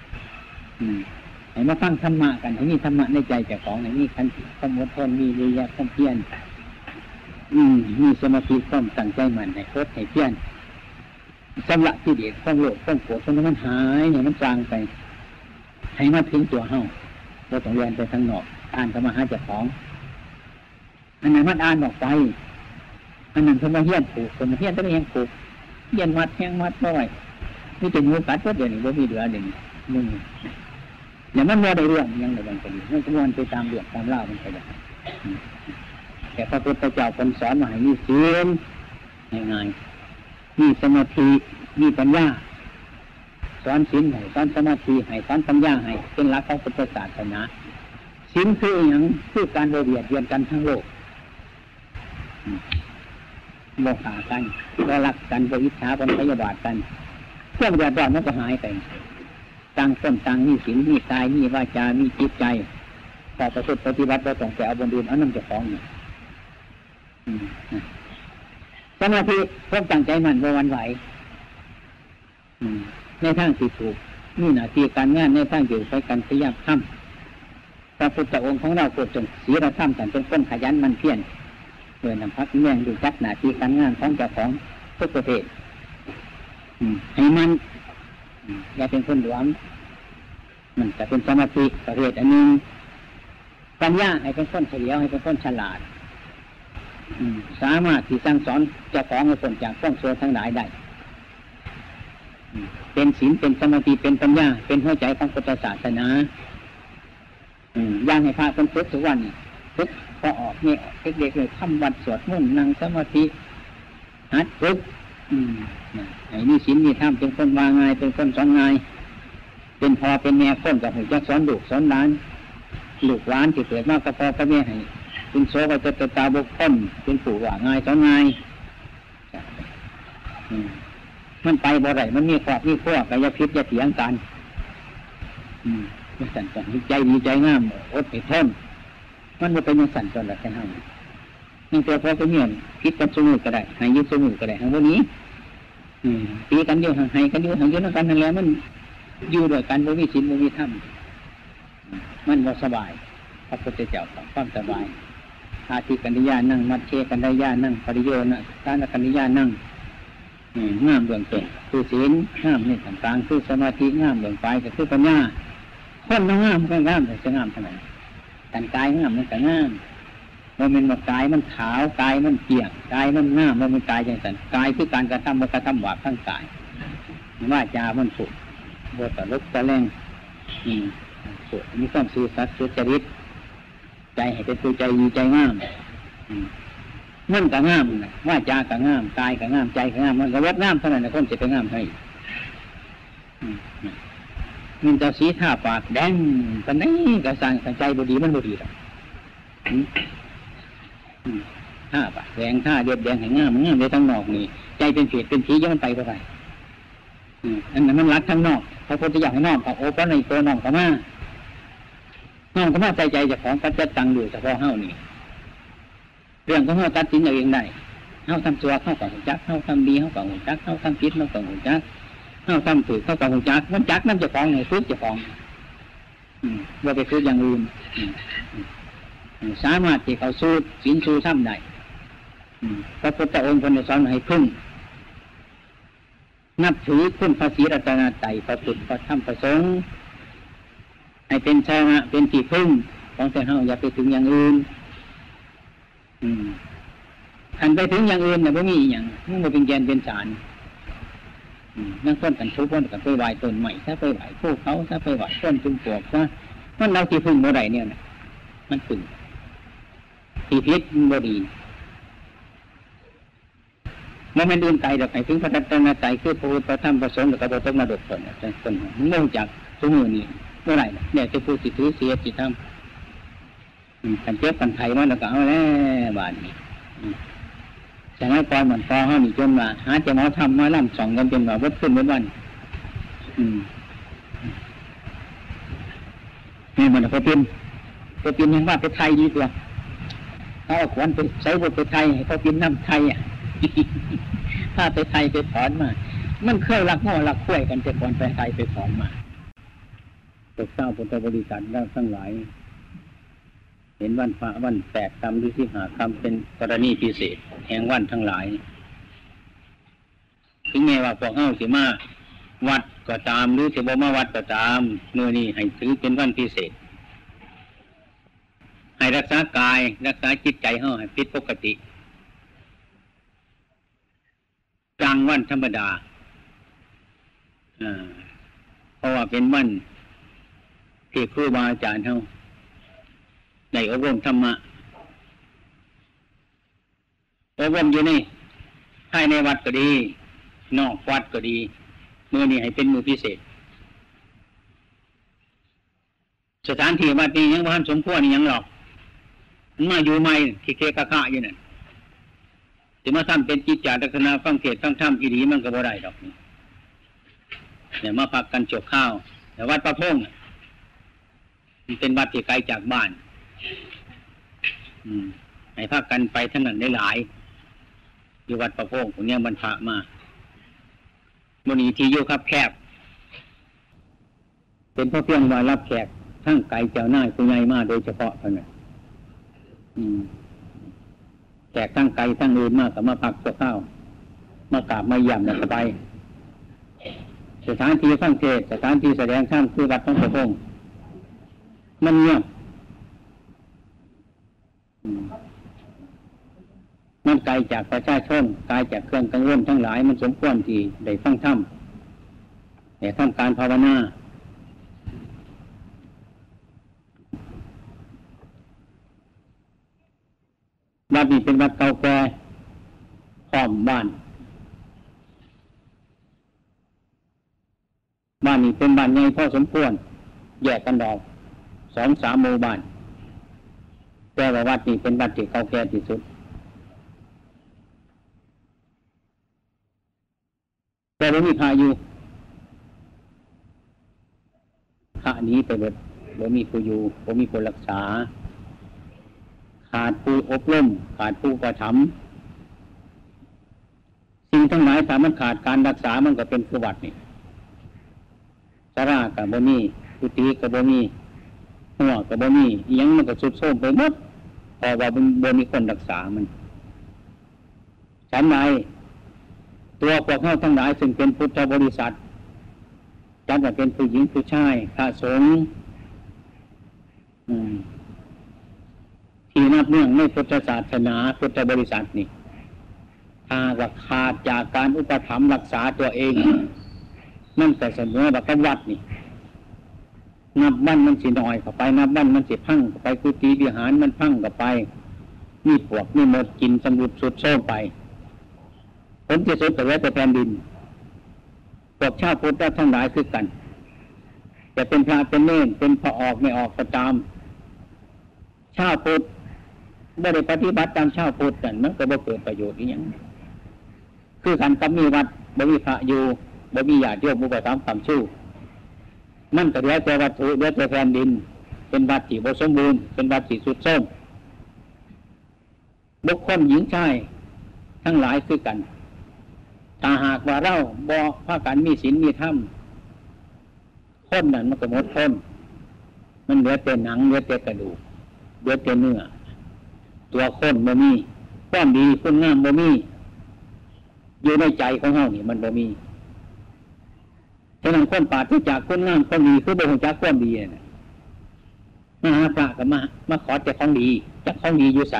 ให้มาฟังธรรมะกันให้มีธรรมะในใจเจ้าของให้มีขันติความอดทนมีวิริยะความเพียรมีสมาธิความตั้งใจมั่นให้โคตรให้เพียรสำละที่เด็กความโลภความโกรธมันหายให้มันจางไปให้มาถึงตัวเฮาเราต้องเรียนไปทางนอกอ่านธรรมะหาเจ้าของอันนั้นมันอ่านออกไปอันนั้นธรรมะเฮียนผูกธรรมะเฮียนต้องเฮียนผูกเฮียนมัดแห้งมัดบ่อยนี่จะงูกัดก็เดี๋ยวนี้บ่มีเหลือเดี๋ยวนี้มึงอย่างนั้นว่าได้เรื่องยังได้บางคดีมันจะวนไปตามเรื่องตามเล่ามันไปได้แต่พระพุทธเจ้าคนสอนมาให้มีศีลง่ายๆมีสมาธิมีปัญญาสอนศีลให้สอนสมาธิให้สอนปัญญาให้เป็นหลักของพุทธศาสนาศีลคืออย่างคือการเบียดเบียนกันทั้งโลกโมฆะกันบ่รักกันบ่อิจฉาบ่พยาบาทกันเครื่องเดือดร้อนมันก็หายไปต่างคนต่างมีศีลมีกายมีวาจามีจิตใจแต่ประพฤติปฏิบัติเราต้องแต่เอาบนดินเอาน้ำเจ้าของนี่สมาธิความตั้งใจมันบ่หวั่นไหวในทางที่ถูกนี่หน้าที่การงานในทางอยู่ไปกันพยายามทำพระพุทธองค์ของเราโปรดจงศีลธรรมแต่เป็นคนขยันมันเพียรเพื่อนำพักเลี้ยงดูจักหน้าที่การงานของเจ้าของทุกประเทศให้มันอย่าเป็นคนหลวมมันจะเป็นสมาธิประเภทอันนึงปัญญาให้เป็นคนเฉลียวให้เป็นคนฉลาดสามารถที่สั่งสอนเจ้าของให้พ้นจากข้องโซ่ทั้งหลายได้เป็นศีลเป็นสมาธิเป็นปัญญาเป็นหัวใจของพุทธศาสนาย่างให้พระคนฝึกทุกวันฝึกพอออกเนี่ยเด็กๆเลยทำวัดสวดมนต์นั่งสมาธิหัดฝึกไอ้นี่ศีลนี่ธรรมเป็นคนวางง่ายเป็นคนสอนง่ายเป็นพอเป็นแม่คนกับหัวใจสอนลูกสอนหลานลูกหลานที่เกิดมากก็พอก็แม่ให้เป็นโสก็จะตาบุคคลเป็นผู้ว่าง่ายสอนง่ายมันไปบ่ไรมันมีขอบมีขั้วกายพิษจะเถียงกันมันสั่นต้องใจดีใจงามอดทนมันไม่เป็นอย่างสั่นจนละแค่ห้ามนั่นตัวพอก็เงียบคิดกันสมุนก็ได้หายยึดสมุนก็ได้ทั้งวันนี้ตีกันอยู่ห่างให้กันอยู่ห่างยึดกันนั่นแหละมันอยู่ด้วยกันบ่มีศีลบ่มีธรรมมันบ่สบายพระพุทธเจ้าของความสบายอาทิกันนิยานั่งมัดเชกันได้ยานั่งปริโยนะการกันนิยานั่งงามเบื้องต้นคือศีลงามนี่ต่างๆคือสมาธิงามเบื้องปลายก็คือปัญญาคนงามก็งามแต่จะงามเท่าไหร่การกายงามมันก็งามมันเป็นกายมันขาวกายมันเกี่ยงกายมันงามมันเป็นกายอย่างนั้นกายคือการกระทำมันกระทำหวาดทั้งกายว่าจามันสุดบทตะลุกตะแรงสุดมีความซื่อสัตย์สุจริตใจให้เป็นตัวใจดีใจงามมันก็งามนะว่าจาก็งามกายก็งามใจก็งามมันก็วัดงามเท่านั้นนะคนจะไปงามให้มันจะสีท่าปากแดงกันนี่ก็สั่งใจบดีมันบดีหรอกท่าปากแดงท่าเรียบแดงให้งามงามเลยทั้งนอกนี่ใจเป็นเศษเป็นผียังมันไปเท่าไหร่อันนั้นมันรักทั้งนอกพระพุทธเจ้าให้นอกเอาโอปันในตัวนอกก็มาใจจะของกัจจตังอยู่เฉพาะเฮ้านี่เรื่องของเฮ้าตัดสินเอาเองได้เฮ้าทำตัวเข้ากับหุ่นจักเฮ้าทำดีเข้ากับหุ่นจักเฮ้าทำผิดเข้ากับหุ่นจักเฮ้าทำถูกเข้ากับหุ่นจักมันจักนั่นจะฟ้องไงซื้อจะฟ้องว่าไปซื้ออย่างอื่นสามารถที่เขาสู้ศีลสู้ธรรมได้พระพุทธองค์คนสอนให้พึ่งนับถือคุณพระศรีรัตนตรัยพระพุทธพระธรรมพระสงฆ์ให้เป็นชนะเป็นที่พึ่งของแต่เฮาอย่าไปถึงอย่างอื่นขันไปถึงอย่างอื่นเนี่ยไม่มีอย่างมันไม่เป็นแกนเป็นสารนั่งต้นกันทุกคนกันไปไหวต้นใหม่ถ้าไปไหวพวกเขาถ้าไปไหวต้นจุ่มปลวกว่ามันเราที่พึ่งเมื่อไรเนี่ยนะมันพึ่งที่พิษบดีมันไม่ดื่มไก่ดอกไก่ถึงพระรัตนตรัยคือพระพุทธพระธรรมพระสงฆ์แล้วก็พระธรรมดกคนเนี่ยคนมันเนื่องจากสมุนนี่เมื่อไหร่เนี่ยจะพูดสิถือเสียจิตธรรมกันเจ็บกันไทยมันแล้วก็เอาแล้วบาดนี้แต่ให้ปล่อยเหมือนพอเขาหนีจนมาหาจะมาทำมาล่ำสองกันจนว่าวัดขึ้นวันนี่มันก็เป็นยังว่าไปไทยดีกว่าเขาเอาขวัญไปใช้บทไปไทยให้เขาเป็นน้ำไทยถ้าไปไทยไปถอนมามันเคยรักง้อรักคุ้ยกันแต่ก่อนไปไทยไปถอนมาตกเศร้าพุทธบริษัทแล้วทั้งหลายเห็นวันพระวันแปดคำหรือที่หาคำเป็นกรณีพิเศษแห่งวันทั้งหลายถึงแม้ว่าพวกเฮาสิมาวัดก็ตามหรือสิบ่มาวัดก็ตามเมื่อนี้ให้ถือเป็นวันพิเศษให้รักษากายรักษาจิตใจเฮาให้ผิดปกติกลางวันธรรมดาเพราะว่าเป็นวันที่ครูบาอาจารย์เฮาได้อบรมธรรมะอบรมอยู่นี่ภายในวัดก็ดีนอกวัดก็ดีมื้อนี้ให้เป็นมื้อพิเศษสถานที่วัดนี้ยังบ่ทันสมควรยังหรอกมันมาอยู่ใหม่ที่เคกะคะอยู่นั่นสิมาทำเป็นกิจจาลักษณะฟังเทศน์ฟังธรรมอีหลีมันก็บ่ได้ดอกเนี่ยมาพักกันจบข้าวแต่วัดประพงษ์มันเป็นวัดที่ไกลจากบ้านให้พักกันไปทั้งนั้นได้หลายอยู่วัดประพงษ์คนนี้บรรพะมาบนนี้ที่อยู่ครับแคบเป็นเพราะเพียงว่ารับแขกทั้งไกลเจ้าหน้าผู้ใหญ่มาโดยเฉพาะเท่านั้นแขกทั้งไกลทั้งอื่นมากกับมาพักชั่วคราวมากราบมาเยี่ยมแล้วก็ไปสถานที่ฟังเทศน์สถานที่แสดงธรรมคือวัดหลวงพ่อคงมันเงียบมันไกลจากประชาชนไกลจากเครื่องกังวลทั้งหลายมันสมควรที่ได้ฟังธรรมได้ทำการภาวนาวัดนี้เป็นวัดเก่าแก่ห้อมบ้านนี้เป็นบ้านใหญ่พอสมควรแยกกันออก 2-3 หมู่บ้านแต่ว่าวัดนี้เป็นวัดที่เก่าแก่ที่สุดแต่ไม่มีพระอยู่พระนี้ไปเบิดบ่มีผู้อยู่บ่มีผู้รักษาขาดผู้อบรมขาดผู้ประถมสิ่งทั้งหลายถ้ามันขาดการรักษามันก็เป็นคือวัดนี่ศาลาก็บ่มีกุฏิก็บ่มีหัวก็บ่มีอีหยังมันก็ทรุดโทรมไปหมดเพราะว่าบ่มีคนรักษามันฉันใดตัวพวกเฮาทั้งหลายซึ่งเป็นพุทธบริษัทจัดว่าเป็นผู้หญิงผู้ชายพระสงฆ์ที่นับเนื่องในพุทธศาสนาพุทธบริษัทนี่ถ้าว่าขาดจากการอุปถัมภ์รักษาตัวเองนั่นก็เสมอว่ากับวัดนี่นับบ้านมันสิน้อยเข้าไปนับบ้านมันสิพังเข้าไปกุฏิวิหารมันพังเข้าไปมีพวกมีหมดกินสมุดสุดโซ่ไปผลที่สุดก็เหลือแต่แผ่นดินพวกชาวพุทธทั้งหลายคือกันจะเป็นพระเป็นเณรเป็นพระออกไม่ออกก็ตามชาวพุทธไม่ได้ปฏิบัติตามชาวพุทธกันมันก็บ่เกิดประโยชน์อีหยังคือกันกับมีวัดบ่มีพระอยู่บ่มีญาติโยมอุปถัมภ์คำชู้มันก็เหลือแต่วัตถุเหลือแต่แผ่นดินเป็นวัดที่บ่สมบูรณ์เป็นวัดที่สุดโทรมบุคคลหญิงชายทั้งหลายคือกันถ้าหากว่าเราบ่พากันมีศีลมีธรรมคนนั้นมันก็หมดคนมันเหลือแต่หนังเหลือแต่กระดูกเหลือแต่เนื้อตัวคนบ่มีความดีคุณงามบ่มีอยู่ในใจของเฮานี่มันบ่มีฉะนั้นคนปราศจากคุณงามความดีคือบ่รู้จักความดีน่ะมาหาพระก็มาขอแต่ของดีจักของดีอยู่ไส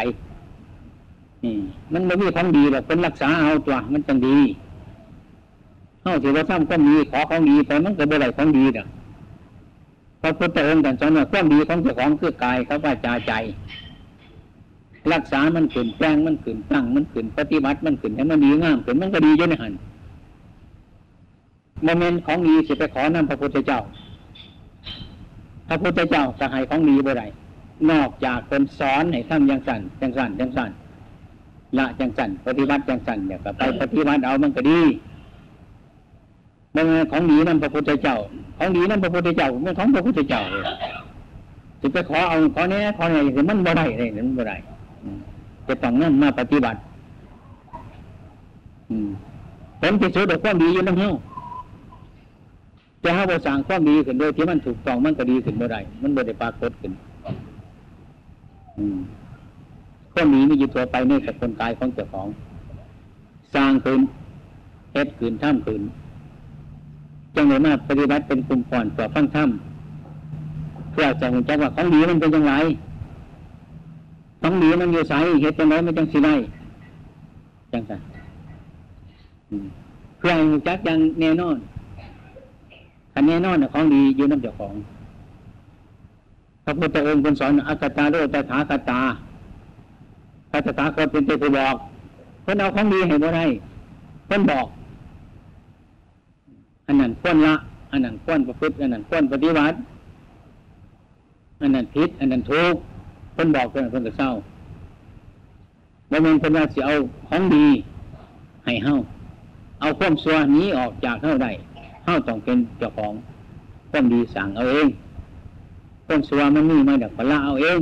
มันบ่มีของดีหรอกเป็นรักษาเอาตัวมันจังดีเฮาสิว่าทำความดีขอของดีไปมันก็บ่ได้ของดีดอกพระพุทธองค์ท่านสอนว่าความดีของเจ้าของคือกายกับวาจาใจรักษามันขึ้นแปลงมันขึ้นตั้งมันขึ้นปฏิบัติมันขึ้นให้มันดีงามขึ้นมันก็ดีอยู่ในหันโมเมนต์ของดีสิไปขอนำพระพุทธเจ้าพระพุทธเจ้าจะให้ของดีบ่ได้นอกจากเป็นสอนให้ทำอย่างสั่นจังสั่นจังสั่นละจังสั่นปฏิบัติจังสั่นเนี่ยก็ไปปฏิบัติเอามันก็ดีโมเมนต์ของดีนำพระพุทธเจ้าของดีนำพระพุทธเจ้ามันของพระพุทธเจ้าจะไปขอเอาขอแน่ขออะไรอย่างนี้มันบ่ได้เลยมันบ่ได้จะต้องนั่นมาปฏิบัติผลที่สุดของความดีอยู่ในเฮาจะหาว่าสร้างความดีขึ้นโดยที่มันถูกต้องมันก็ดีขึ้นบ่ได้มันบ่ได้ปรากฏขึ้นความดีมีอยู่ทั่วไปในสกุลกายของเจ้าของสร้างขึ้นเฮ็ดขึ้นทำขึ้นจังเลยมาปฏิบัติเป็นกลุ่มก่อนต่อฟังธรรมเพื่อจะรู้จักว่าของดีมันเป็นอย่างไรของดีมันอยู่ไสเฮ็ดจังไดมันจังสิได้จังซั่นเพื่อให้รู้จักอย่างแน่นอนอันแน่นอนของดีอยู่นำเจ้าของพระพุทธองค์เป็นสอนอัตตาโรตถาคตาพระตถาคตเป็นผู้บอกเพิ่นเอาของดีให้บ่ได้เพิ่นบอกอันนั้นควรละอันนั้นควรประพฤติอันนั้นควรปฏิบัติอันนั้นผิดอันนั้นถูกเพิ่นบอกเพิ่นก็เศร้าบ่แม่นเพิ่นว่าสิเอาของดีให้เฮาเอาความชั่วนี้ออกจากเฮาได้เฮาต้องเป็นเจ้าของความดีสั่งเอาเองความชั่วมันมีมาจากพละเอาเอง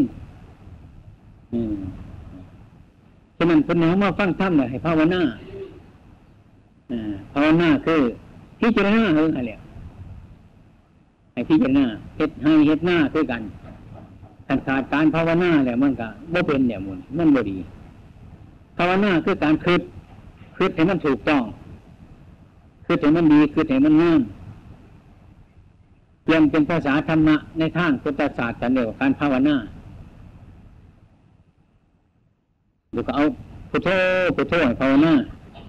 ฉะนั้นเพิ่นเอามาฟังธรรมน่ะให้ภาวนาภาวนาคือพิจารณาเฮาหั่นแหละให้พิจารณาเฮ็ดให้เฮ็ดหน้าด้วยกันขาดการภาวนาแล้วมันก็บ่เป็นเนี่ยมันบ่ดีภาวนาคือการคิดให้มันถูกต้องคิดให้มันดีคิดให้มันงามเปลี่ยนเป็นภาษาธรรมะในทางพุทธศาสตร์กันเรียกว่าการภาวนาหรือก็เอาพุทโธให้ภาวนา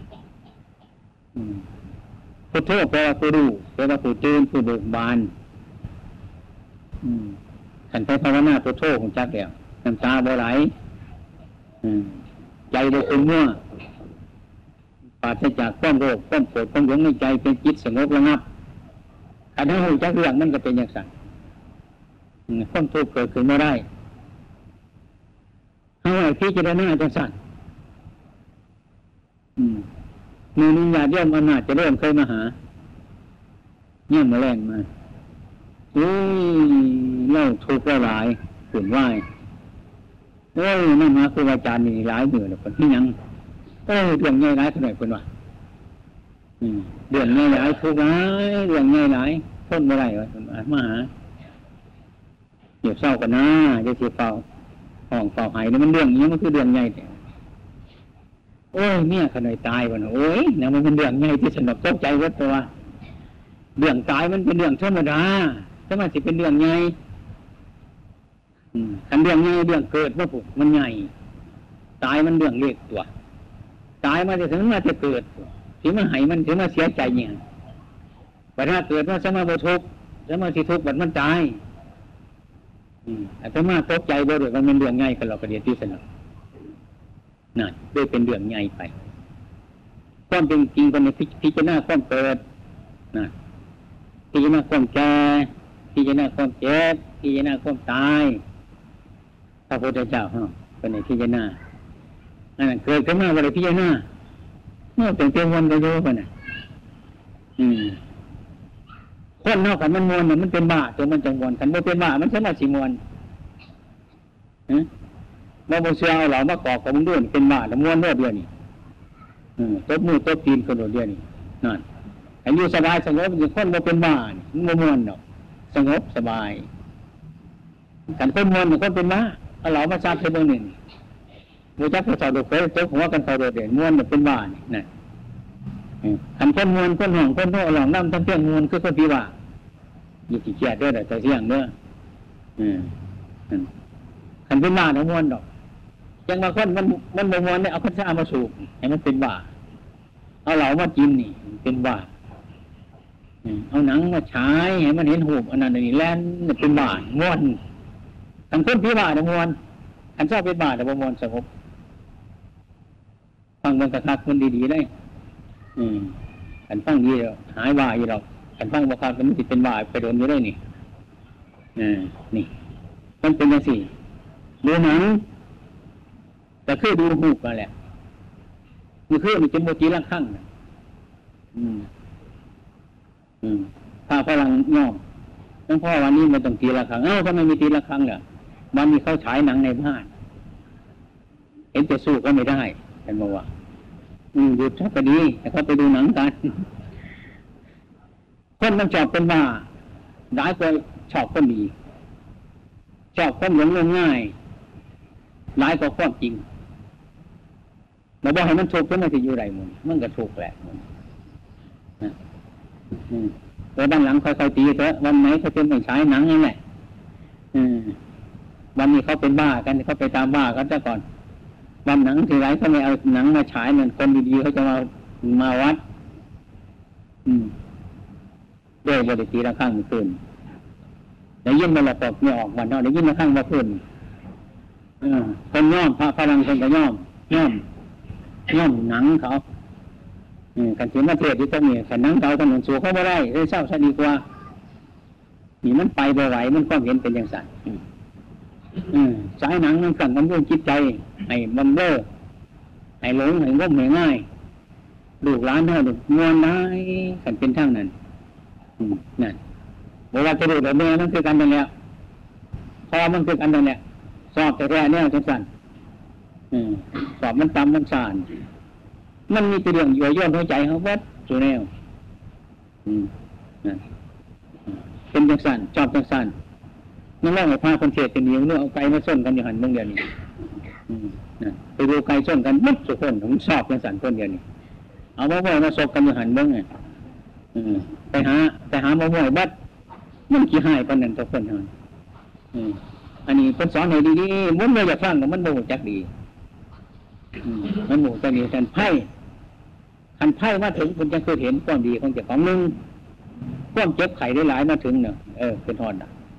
พุทโธแปลว่าผู้รู้แปลว่าผู้ตื่นผู้เบิกบานขันไปภาวนาพุทโธของจักแล้วน้ำตาบ่ไหลใจบ่ขุ่นมัวปราศจากความโลภความโกรธความหลงในใจเป็นจิตสงบระงับขันให้หูจักเรื่องมันก็เป็นอย่างนั้นความทุกข์เกิดขึ้นไม่ได้เอาไว้พิจารณาจังสั่นมือนิยาเยี่ยมอำนาจจะเริ่มเคยมาหาเยี่ยมมาแรงมาเล่าทุกข์หลายขุ่นไหวนั่นมาครูอาจารย์นี่หลายเบื่อเลยคนที่ยังเรื่องง่ายหลายขนาดคนว่าเรื่องง่ายหลายทุกข์หลายเรื่องง่ายหลายทนไม่ได้วะมาหาเดี๋ยวเศร้ากันนะจะเสียเฝ้าห้องเฝ้าหายนี่มันเรื่องนี้มันคือเรื่องใหญ่แต่เนี่ยขนาดตายวะนะเนี่ยมันเป็นเรื่องใหญ่ที่สนุกตกใจวัดตัวเรื่องตายมันเป็นเรื่องธรรมดาถ้ามันสิเป็นเรื่องใหญ่คันเรื่องใหญ่เรื่องเกิดว่าปุ๊บมันใหญ่ตายมันเรื่องเล็กตัวตายมาจะถึงมาจะเกิดถึงมาหายมันถึงมาเสียใจเนี่ยแต่ถ้าเกิดว่าสมาบทุกข์สมาสิทุกข์บัดมันตายอาตมาตกใจบ่ด้วยมันเป็นเรื่องใหญ่กันเราก็เรียนที่สนุกนั่นด้วยเป็นเรื่องใหญ่ไปความเป็นจริงคนในพิจารณาความเกิดนะพิจารณาความแก่พิจารณาความเจ็บพิจารณาความตายพระพุทธเจ้าคนในพิจารณาอันนั้นเกิดขึ้นมาวันพิจารณาเมื่อเป็นวันก็โยกันนะคนนอกกันมันมวนเนี่ยมันเป็นบ้าตัวมันจังวนกันมันเป็นบ้ามันสมาธิมวนมาโมเสียเอาเหล่ามากอกกับมึงด้วยเป็นบ้าแต่มวนเดียวนี่ตบมือตบตีนคนเดียวนี่นั่นอายุสบายสงบอยู่คนมาเป็นบ้ามันมวนเนาะสงบสบายกันคนมวนคนเป็นบ้าเอาเหล่ามาซาเทเบอร์หนึ่งโมจักเขาสาวดอกเฟยตบหัวกันเขาเด่นมวนเป็นบ้านี่นั่นขันคนมวนคนห่องคนโน่หลองน้ำทั้งเพียงมวนคือคนที่ว่าอยู่ที่เกียรติด้วยแต่เสียงเด้อขันเป็นบ้าทั้งมวนดอกยังบางคนมันมวนเนี่ยเอาข้าวมาสูบให้มันเป็นบ้าเอาเหล่ามากินนี่เป็นบ้าเอาหนังมาฉายให้มันเห็นหูอันนั้นนี่แล่นเป็นบ้าม้วนขันคนที่บ้าทั้งมวนขันชอบเป็นบ้าแต่บ่มวนสงบฟังมันกระทักมันดีๆได้ขันฟังดีหายบ้าอีหรอกขันฟังบ่ครับมันติดเป็นบ้าไปโดนอยู่ได้นี่นี่มันเป็นยังสี่ดูหนังแต่คือดูหูกันแหละมันคือมันจะโมจีละข้างพาพลังย่อมทั้งพ่อวันนี้มันต้องตีละครั้งทำไมมีตีละครั้งเหรอวันนี้เขาฉายหนังในบ้านเห็นจะสู้ก็ไม่ได้กันบอกว่าหยุดทักก็ดีแต่เขาไปดูหนังกันคนมันชอบเป็นบ้าได้ก็ชอบคนดีชอบคนหลงง่ายร้ายก็ความจริงเราบอกให้มันถูกก็ไม่จะอยู่ไรมันก็ถูกแหละแต่ด้านหลังค่อยๆตีเถอะวันไหนเขาเป็นไม่ใช้หนังนั่นแหละวันนี้เขาเป็นบ้ากันเขาไปตามบ้ากันซะก่อนวันหนังทีไรเขาไม่เอาหนังมาฉายเหมือนคนดีๆเขาจะมาวัดด้วยบริตีละข้างขึ้นแต่ยิ่งมันละตกไม่ออกวันเท่าได้ยิ่งละข้างมาขึ้นคนย่อมพระพลังคนก็ย่อมหนังเขากันเสียมาเทศที่ต้องมีขันหนังเขาถนนสูเขาไม่ได้เศร้าซะดีกว่านี่มันไปบ่ไหวมันก็เห็นเป็นอย่างสั่นสายหนังมันสั่นมันเรื่องจิตใจให้บันเบ้อให้หลงให้งมให้ง่ายลูกหลานเท่าเด็กมวนได้ขันเป็นทั้งนั้นนั่นเวลาจะดูแต่แม่มันคือกันนั่นแหละพอมันคือกันนั่นแหละสอบแต่แร่เนี่ยจังสั่นสอบมันตำมันสานมันมีแต่เรื่องยั่วย้อนหัวใจเขาวัดสุแนวเป็นจังสันชอบจังสันนั่นแหละพาคนเทศจะเหนียวเนื้อเอาไก่มาส้นกันอยู่หันเมืองเดียวนี้นะไปดูไก่ส้นกันมัดสุคนผมชอบจังสันคนเดียวนี้เอามะม่วงมาสกกันอยู่หันเมืองไงไปหามะม่วงบัดมันขี้หายปานนั้นทุกคนเท่านั้นอันนี้เป็นสอนให้ดีๆมันไม่อยากฟังมันโมจักดีมันโมจักดีกันไพ่คันไพ่มาถึงคุณจะเคยเห็นความดีของเจ้าของนึงความเจ็บไข้ได้หลายมาถึงเนาะเป็นหอด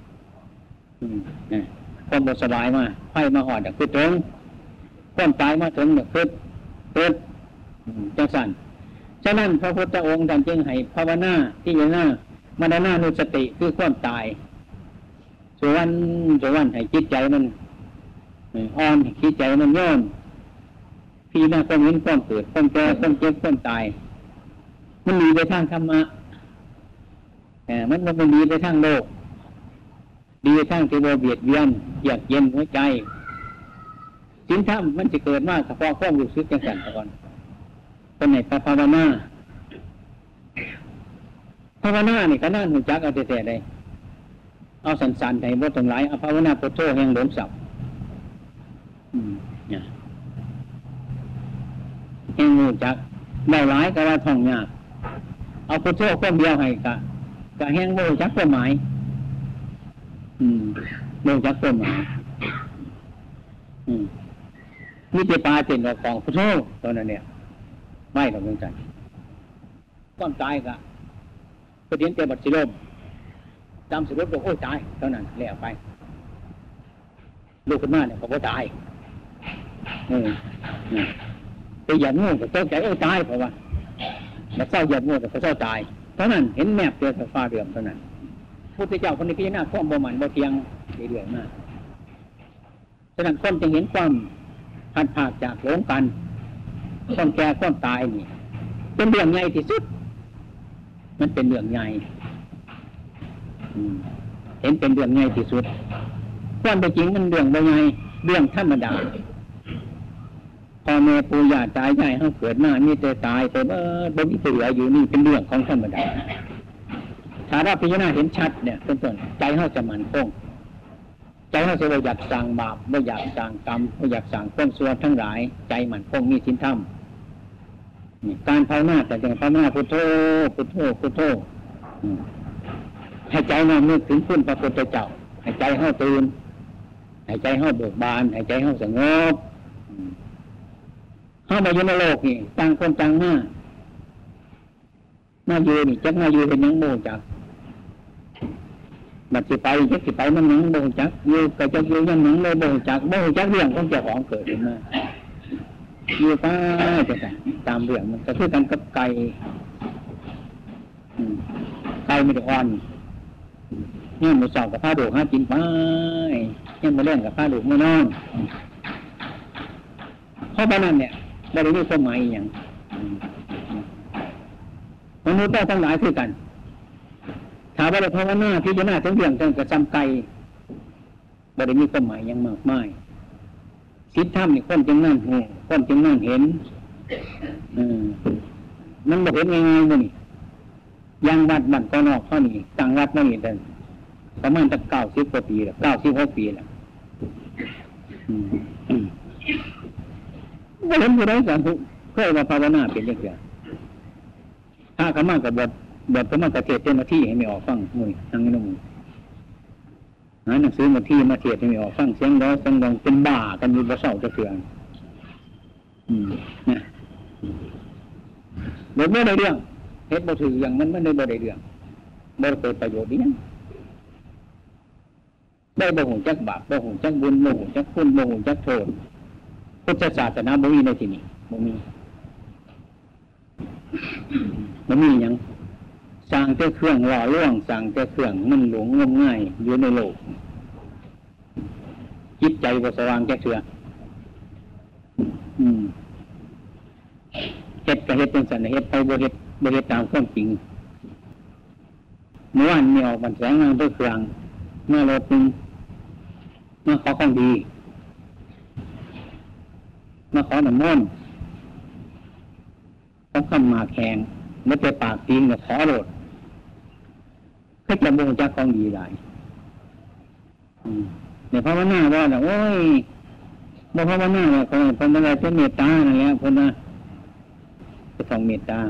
ความบสบายมาไพ่มาหอดคือตรงความตายมาถึงเนี่ยคือเกิดจังสันฉะนั้นพระพุทธองค์ท่านจึงให้ภาวนาที่อยู่หน้ามรณานุสติคือความตายส่วนให้จิตใจมันอ่อนให้จิตใจมันย่อนพี่หน้าความเห็นความเกิดความแก่ความเจ็บความตายมันมีไปทางธรรมะมันไม่ดีไปทางโลกดีไปทางที่ว่าเบียดเบียนเยือกเย็นหัวใจสินธรรมมันจะเกิดมากเฉพาะความรู้สึกจังสันก่อนเป็นไหนภาวนานี่ก็น่าหูจักเอาแต่ใดเอาสันๆในบททั้งหลายเอาภาวนาพุทโธแห่งหลงสับแห่งหูจักได้หลายก็ว่าท่องยากเอาพุทโธความเดียวให้กะแห่งโมจักความหมายโมจักความหมายนี่จะปลาเป็นดอกของพุทโธตอนนั้นเนี่ยไม่หรอกเหมือนกันความตายกะประเด็นเตบัดสิลมจำสิลมโอ้ยตายเท่านั้นแล้วไปลูกขึ้นมาเนี่ยเขาบอกตายไปหยัดงูก็ต้องใจตายเพราะว่าแล้วเศร้าหยัดงูแต่เขาเศร้าตายเท่านั้นเห็นแนบเจอกับฟ้าเรืองเท่านั้นพุทธเจ้าคนนี้พิจารณาความบ่มันบ่เทียงเรื่อยๆมากฉะนั้นคนจึงเห็นความพัดภาคจากหลงกันความแก่ความตายนี่เป็นเรื่องใหญ่ที่สุดมันเป็นเรื่องใหญ่เห็นเป็นเรื่องใหญ่ที่สุดความเป็นจริงมันเรื่องบ่ใหญ่เรื่องธรรมดาพ่อแม่ปู่ย่าตายายเขาเกิดมามีแต่ตายแต่บ่มีเหลืออยู่นี่เป็นเรื่องของธรรมดาถ้าเราพิจารณาเห็นชัดเนี่ยเป็นต้นใจเขาจะมั่นคงใจเขาจะไม่อยากสั่งบาปไม่อยากสั่งกรรมไม่อยากสั่งความชั่วทั้งหลายใจมั่นคงมีศีลธรรมการภาวนาแต่อย่างภาวนาพุทโธพุทโธพุทโธให้ใจน้อมนึกถึงคุณพระพุทธเจ้าให้ใจเขาตื่นให้ใจเขาเบิกบานให้ใจเขาสงบเข้ามาอยู่ในโลกนี่ต่างคนต่างมาอยู่นี่จักมาอยู่เป็นยังโมจักบัดสิไปจักสิไปมันยังโมจักอยู่ก็จักอยู่ยังยังเลยโมจักเรื่องของเจ้าของเกิดขึ้นมาอยู่ป้าจะตามเรื่องมันก็คือกันกับไก่ไม่ได้อ่อนเนี่ยมือสองกับผ้าดูห้ากินไปเนี่ยมาเล่นกับผ้าดูไม่นอนเพราะฉะนั้นเนี่ยเราได้รู้ความหมายอย่างมนุษย์ได้ทั้งหลายคือกันถามว่าเราภาวนาพิจารณาทั้งเรื่องทั้งกระจำไก่เราได้มีความหมายอย่างมากมายศีลธรรมนี่คนจึงนั่นหูคนจึงนั่นเห็นมันบอกเห็นง่ายๆเลยนี่ยังวัดบ้านก็นอกเท่านี้ต่างวัดเท่านี้แต่ประมาณตั้ง90 กว่าปีแล้ว96 ปีแล้วไม่เห็นผู้ใดสอนเคยมาภาวนาเป็นอย่างเดียวถ้าขม่ากับบทขม่ากระเทศเต็มที่ให้ไม่ออกฟังมือทางนี้น้องมือหาหนังสือมาที่มาเทศให้ไม่ออกฟังเสียงร้องเสียงดังเป็นบ้ากันอยู่บนเสาจะเถื่อนนะบทไม่ได้เรื่องเฮ็ดบ่ถืออย่างมันไม่ได้บ่ได้เรื่องบ่ได้เกิดประโยชน์นี้ได้บ่หูจักบาปบ่หูจักบุญบ่หูจักคุณบ่หูจักโทษพุทธศาสนาบ่มีในที่นี้บ่มีหยังสร้างแต่เครื่องหล่อล่วงสร้างแต่เครื่องมันหลงงมง่ายอยู่ในโลกจิตใจบ่สว่างแก่เชื่อเฮ็ดก็เฮ็ดจังซั่นเฮ็ดไปบ่เฮ็ดตามความจริงเมื่อวานมีออกบันแสงมาด้วยเครื่องเมื่อรถนึงมาขอของดีมาขอน้ำมนต์ต้องคำมาแข่งไม่ไปปากตีนกับขอโหลดก็จะมุ่งจากของดีหลายเดี๋ยวภาวนาว่าโอ้ยบ่ภาวนาว่าคนอะไรจะเมตตานั่นแหละคนน่ะจะต้องเมตตา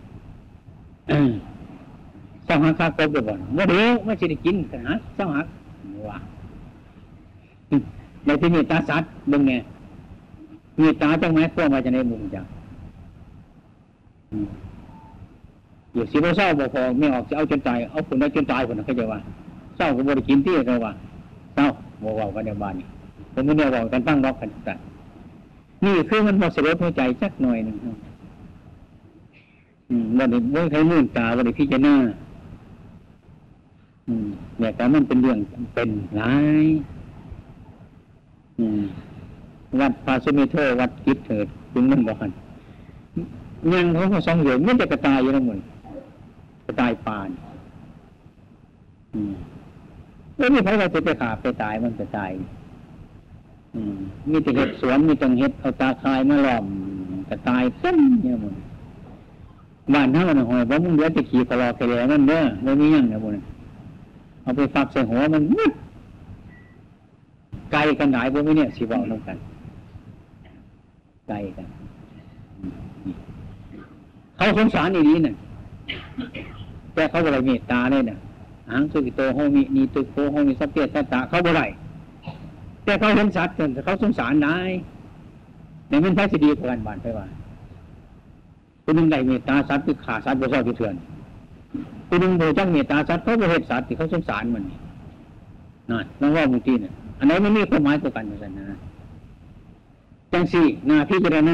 เศร้าหักคากบบ่บ่เดี๋ยวไม่ใช่ได้กินกันฮะเศร้าหักว่าในที่เมตตาสัตว์เบิ่งเนี่ยเมตตาจังไหมพวกมาจะในมุมจังอยู่สิบ่เศร้าบ่พอไม่ออกจะเอาจนตายเอาคนได้จนตายคนนั้นก็จะว่าเศร้าก็บ่ได้กินที่เราว่าเศร้าบ่เว้ากันในบ้านนี่ผมไม่ได้เว้ากันตั้งล็อกกันต่างนี่คือมันบ่สลดหัวใจสักหน่อยนึงบ่ได้ใครมื่นตาบ่ได้พิจารณาเนี่ยแต่มันเป็นเรื่องเป็นหลายวัดพาสุเมโธวัดกิจเถิดจึงมันบ่หันยังเขาก็สองเหลี่ยมมันจะกระตายอยู่แล้วมึงกระตายป่านแล้วนี่ใครเราจะไปขาไปตายมันจะตายมีแต่เห็ดสวนมีแต่เห็ดเอาตาคายมาหล่อมกระตายซ้ำเนี่ยมึงบ้านเท่าน่ะหอยเพราะมึงเดี๋ยวจะขี่กระรอกกระแหลมันเด้อไม่มีอย่างเนี่ยมึงเอาไปฝักใส่หัวมันมึดไกลกันหลายพวกนี้เนี่ยสิบอกน้องกันไกลกันเขาสงสารอีนี้น่ะแต่เขาอะไรเมตตาเลยน่ะหังสุกิโตโหมินีตุโคโหมิสัพเพสัตตะเขาบ่ได้แต่เขาเห็นสัตว์แต่เขาสงสารนายในมันแท้สิดีกว่ากันบานไปว่าคนหนึ่งได้เมตตาสัตว์คือขาสัตว์บ่ชอบเถื่อนคนหนึ่งโบจังเมตตาสัตว์เขาบ่เห็นสัตว์ที่เขาสงสารมันนั่นน้องว่าบางทีน่ะอันไหนมันมีความหมายต่อกันเหมือนกันนะจังสี่นาพิจารณา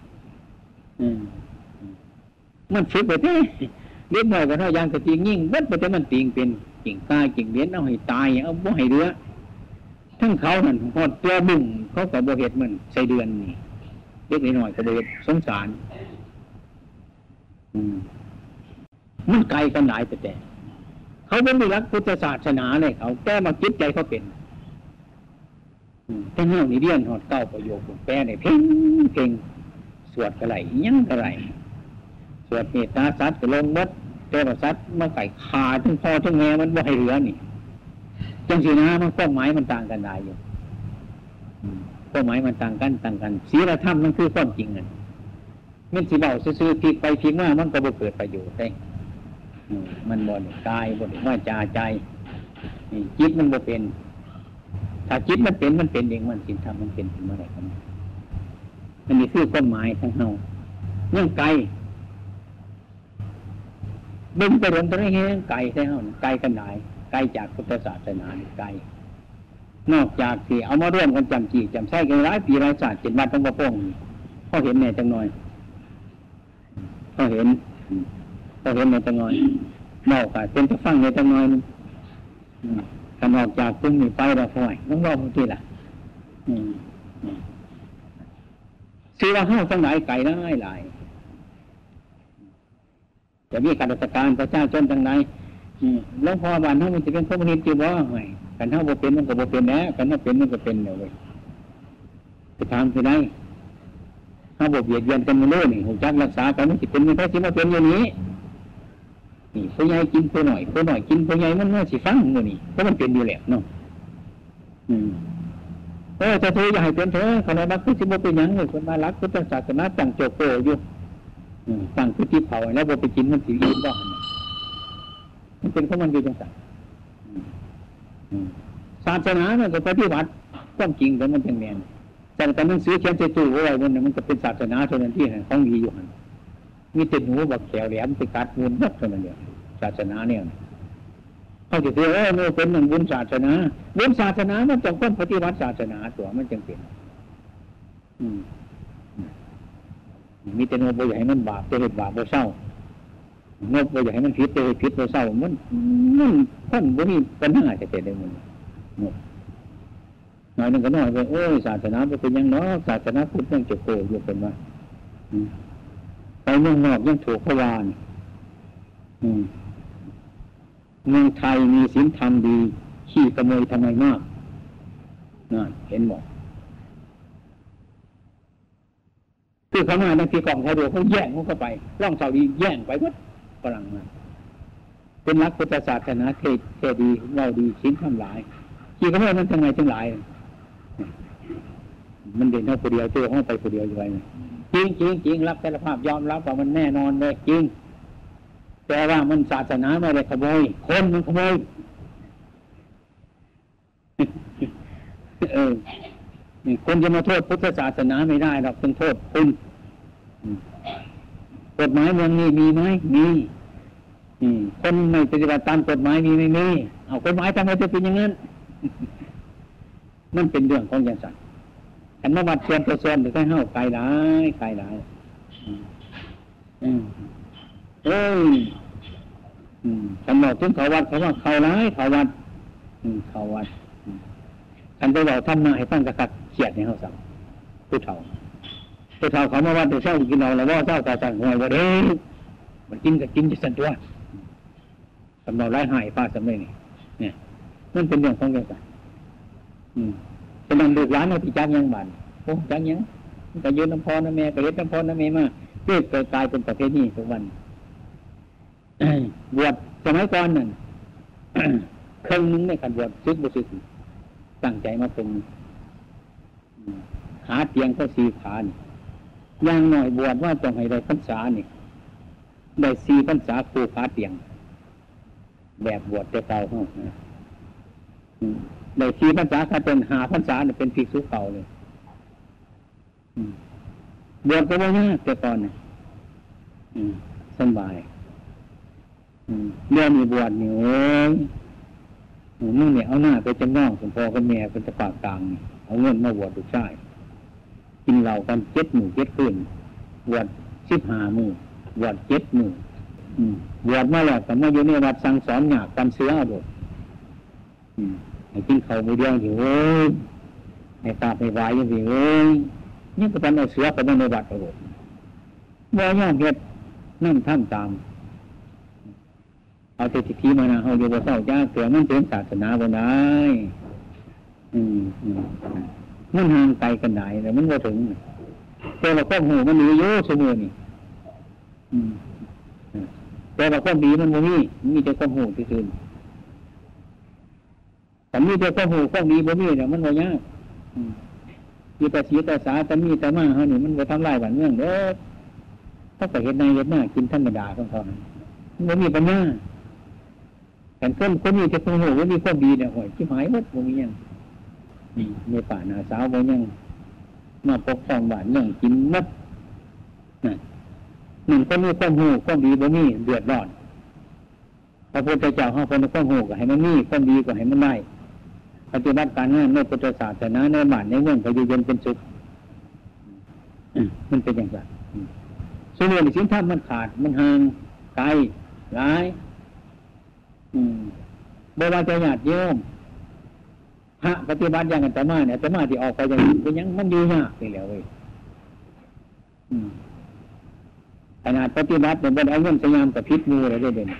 มันฝึกไปเท่เลี้ยงหน่อยก็เท่ายางกระติงยิ่งวัดไปแต่มันติงเป็นกิ่งตายกิ่งเลี้ยนเอาให้ตายเอาบ่ให้เรือทั้งเขานั่นพอตัวบุ่งเขากับโบเห็ดมันใส่เดือนนี่เล็กหน่อยกับโบเห็ดสงสารมันไกลกันหลายแต่เขาเป็นไม่รักพุทธศาสนาเลยเขาแก้มาจิตใจเขาเป็นแต่เรื่องนี้เรียนหอดเก้าประโยคแปลในเพ่งสวดกระไรยังกระไรสวดเมตตาสัตว์ก็ลงมดแต่ว่าสัตว์มาไก่ขาทั้งพ่อทั้งแม่มันบ่ให้เหลือนี่จังสีนะมันข้อหมายมันต่างกันได้อยู่ข้อหมายมันต่างกันศีลธรรมมันคือความจริงนั่นมันสิเบาซื่อๆพลิกไปพลิกมามันก็บ่เกิดประโยชน์ได้มันบ่ได้กายบ่ได้ว่าจาใจจิตมันบ่เป็นถ้าจิตมันเป็นเองมันศีลธรรมมันเป็นเมื่อไหร่กันมันนี่คือความหมายของเฮายังไกลบึงไปรนตรงนี้แห้งไกลใช่เฮาไกลกันหลายไกลจากพุทธศาสนาไกลนอกจากที่เอามาร่วมกันจำจีจำไส้กันหลายปีหลายศาสตร์7 วันต้องมาโป้งเขาเห็นแน่จังหน่อยเขาเห็นในจังหน่อยเมาค่ะเป็นจะฟังในจังหน่อยนึงกันออกจากกลุ่มนี้ไปเราค่อยต้องรอบางทีล่ะซื้อว่าห้าทั้งหลายไก่ได้หลายจะมีการราชการประชาชนทั้งหลายหลวงพ่อบ้านเขามันจะเป็นคอมมิวนิสต์จีบว่าไงกันเขาบ่เป็นมันก็บ่เป็นแล้วกันเขาเป็นมันก็เป็นเลยจะทำที่ไหนเขาบ่เบียดเบียนกันมาเลยนี่หูจักรักษากันมันจะเป็นมันแค่ที่มาเป็นอย่างนี้นี่ผู้ใหญ่กินผู้หน่อยกินผู้ใหญ่มันน่าสิฟังมือนี่เพราะมันเป็นอยู่แล้วเนาะจะเธออยากให้เป็นเธอขณะนักพุทธิบเป็นยังเลยคนมารักพุทธศาสนาตั้งโจโกอยู่ตั้งพุทธิเผาแล้วบ่ไปกินมันสิยืนบ้างมันเป็นของมันอยู่จังสันศาสนามันก็ปฏิบัติความจริงแต่มันจังแมนแต่ตอนนั้นซื้อเขียนใจตู้ไว้มันก็เป็นศาสนาเท่านั้นที่ของดีอยู่มันมีติดหูบักแขวแหลมไปกัดมูลนักเท่านั้นเดียวศาสนาเนี่ยเขาจะเรียกว่ามันเป็นหนึ่งบุญศาสนามันจงเป็นปฏิบัติศาสนาตัวมันจึงเป็นมีแต่โน้ตบ่อยากให้มันบาปจะเห็นบาปบ่เศร้าโน้ตบ่อยากให้มันผิดจะเห็นผิดบ่เศร้ามันท่านบ่มีปัญหาจะเป็นได้หมดหน่อยนึงก็น้อยไปศาสนาเป็นยังเนาะศาสนาพุทธยังจะโกอยู่เป็นว่าไปเมืองนอกยังถูกพวานเมืองไทยมีศีลธรรมดีขี้ขโมยทำไมมากนั่นเห็นบอกคือเขามาในที่กล่องเขาดูเขาแย่งเขาเข้าไปร่องเสาดีแย่งไปวัดฝรั่งมาเป็นหลักพุทธศาสนาเทดีเล่าดีชิ้นทำหลายกี่ก็ไม่มันทั้งไงทั้งหลายมันเด่นเท่าคนเดียวตัวห้องไปคนเดียวอยู่ไงจริงรับสารภาพยอมรับว่ามันแน่นอนเลยจริงแต่ว่ามันศาสนาไม่ได้ขโมยคนมันขโมยคนจะมาโทษพุทธศาสนาไม่ได้หรอกต้องโทษคุณกฎหมายเมืองนี้มีไหมมีคนไม่ปฏิบัติตามกฎหมายมีไม่มีเอากฎหมายทำไมจะเป็นอย่างนั้นมันเป็นเรื่องของอย่างสัตว์ขันมาวัดเทียนตัวส่วนหรือให้เห่าไกลหลายขันบอกถึงเขาวัดเขาว่าเขาร้ายเขาวัดขันไปบอกทำมาให้ตั้งกระขัดเขียดในเห่าสั่งผู้เฒ่าเขามาวัดเดี๋ยวเช้ากินเราแล้วว่าเจ้าตาสั่งหวยว่าเด้อมันกินกับกินจะสั่นตัวสำเราไล่หายฟ้าสำเร็จเนี่ยนั่นเป็นเรื่องของเรื่องสัตว์เป็นนำดูร้านเอาที่จักยังบ้านโอ้จักยังก็ยืนน้ำพรน้ำแม่ก็เฮ็ดน้ำพรน้ำแม่มาเพื่อกลายเป็นประเพณีทุกวันบวชสมัยก่อนนั่นครึ่งนึงในการบวชซึกบุซึกตั้งใจมาตรงขาเตียงก็4 ขานี่ย่างหน่อยบวชว่าต้องให้ได้พรรษานี่ได้4 พรรษาครูขาเตียงแบบบวชแต่เก่าห้องได้4 พรรษาถ้าเป็น5 พรรษาเนี่ยเป็นภิกษุเก่าเลยบวชก็ไม่ยากแต่ก่อนเนี่ยสบายเรื่องมีบวชนี่โอ้ยมึงเนี่ยเอาหน้าไปจำนองสมพอกับแม่เป็นตะปากกลางเอาเงินมาบวชลูกชายกินเหล้ากัน7 มื้อ 7 คืนบวช15 มื้อบวช7 มื้อบวชมาแล้วแต่มาอยู่ในวัดสั่งสอนหยาบกันเสือเอาโดดให้กินข้าวมื้อเดียวอยู่เอ้ยให้ตาให้วายอยู่สิเอ้ยนี่ก็เป็นเอาเสือเข้ามาในวัดเอาโดดบ่ยอมเฮ็ดนั่นทำตามเอาแต่ทีมานะเอาอยู่บ่เศร้าจ้าเสือมันเป็นศาสนาบ่ได้มันห่างไกลกันได้แต่มันบ่ถึงแต่เราความหูมันมีเยอะชั่วโมงนี่แต่เราความดีมันมีแต่ความหูที่สุดแต่มีแต่ความหูความดีบ่มีเนี่ยมันบ่ยากมีแต่ศีลแต่สาแต่มีแต่มาเฮานี่มันบ่ทำลายบ้านเมืองเด้อเขาก็เฮ็ดในเฮ็ดหน้ากินธรรมดาของเขามันบ่มีปัญญาแต่คนมีแต่ความหูบ่มีความดีเนี่ยโอ้ยสิหายหมดบ่มีหยังในป่านาสาวบ่ยังมาปกครองบ้านยังกินมัดนั่นคนมีความหูความดีบ่มีเดือดร้อนพระพุทธเจ้าเฮาคนมีความหูก็ให้มันมีความดีก็ให้มันได้ปฏิบัติการงานในพุทธศาสนาในบ้านในเมืองก็อยู่เย็นเป็นสุขมันเป็นอย่างไรส่วนศีลธรรมมันขาดมันห่างไกลหลายบ่ว่าจะญาติโยมพระปฏิบัติอย่างอาตมาเนี่ยอาตมาที่ออกไปอย่างนี้ก็ยังมันอยู่ยากนี่แหละเว้ยขนาดปฏิบัติเนี่ยเป็นเอาเงินสยามกับพิษมืออะไรได้เด่น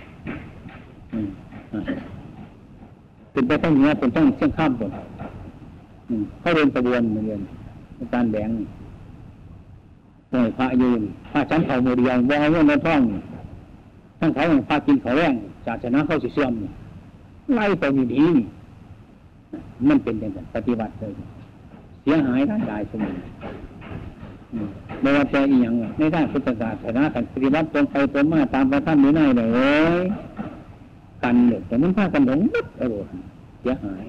เป็นไปตั้งเนื้อเป็นตั้งเชื่องข้ามหมดเขาเรียนกระบวนเรียนการแบ่งหน่วยพระยืนพระชั้นเขาโมเดียงว่าเอาเงินในท้องทั้งเขาพากินเขาแรงศาสนาเข้าสิเสื่อมไล่ไปมีดีมันเป็นอย่างนั้นปฏิบัติเลยเสียหายร่างกายสมบูรณ์ไม่ว่าจะอีกอย่างในด้านพุทธศาสนาการปฏิบัติตรงไปตรงมาตามพระธรรมวินัยเลยกันเลยแต่มันพากันหลงมัดเสียหาย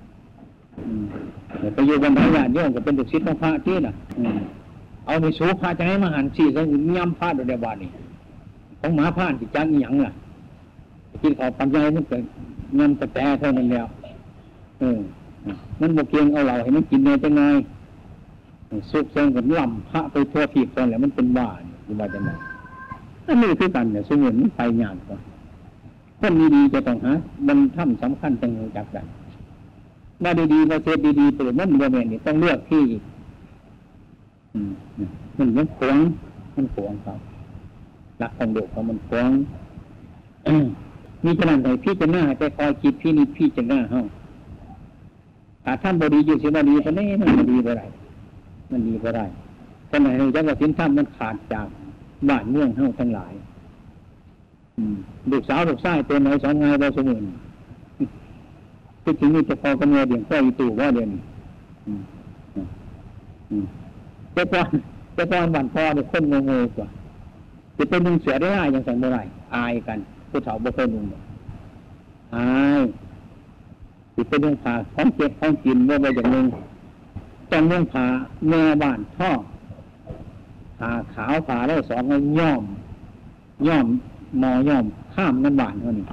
ไปอยู่บนไดญาติโยมก็เป็นดุสิตของพระที่น่ะเอาไปสู้พระจะให้มาหันสี่ก็ย่ำพระโดยเดบานี่ของหมาพานที่จังอีหยังล่ะกินข้าวปัญญามันเกิดย่ำแต่เท่านั้นแล้วมันบกเกียงเอาเหล่าให้มันกินเนี่ยเป็นไงสุกเซิงกับล่ำพระไปทั่วทีบตอนแหละมันเป็นบ้าอยู่บ้าจังไงอันนี้คือกันเนี่ยสมุนมันไปหยาบกว่าคนดีๆจะต้องหามันถ้ำสำคัญจังจักกันมาดีๆมาเสพดีๆแต่มันโมเมนต์นี่ต้องเลือกที่มันขวางครับหลักของโลกเขามันขวางมีขนาดไหนพี่จะหน้าไปคอยคิดพี่นิดพี่จะหน้าเฮาถ้าท่านบดีอยู่เสียบดีก็ไม่มันดีบ่ได้มันดีบ่ได้ขณะนี้จักรสินธรรมมันขาดจากบ้านเมืองเฮาทั้งหลายลูกสาวลูกชายตัวไหนสอนไงเราเสมอที่จริงนี่จะพอกันเงินเดียงก็อีตู่ว่าเดียนเจ้าพ่อวันพ่อเนี่ยคนงงๆกว่าจะเป็นนุ่งเสือได้ง่ายอย่างสันโบราณอายกันผู้สาวบ่เคยนุ่งอายจะเป็นนุ่งผ้าของเจ็บของกินว่าไปอย่างนึงต้องนุ่งผ้าแม่บ้านท่อผ้าขาวผ้าได้สองให้ย่อมมอย่อมข้ามน้ำบ้านเท่านี้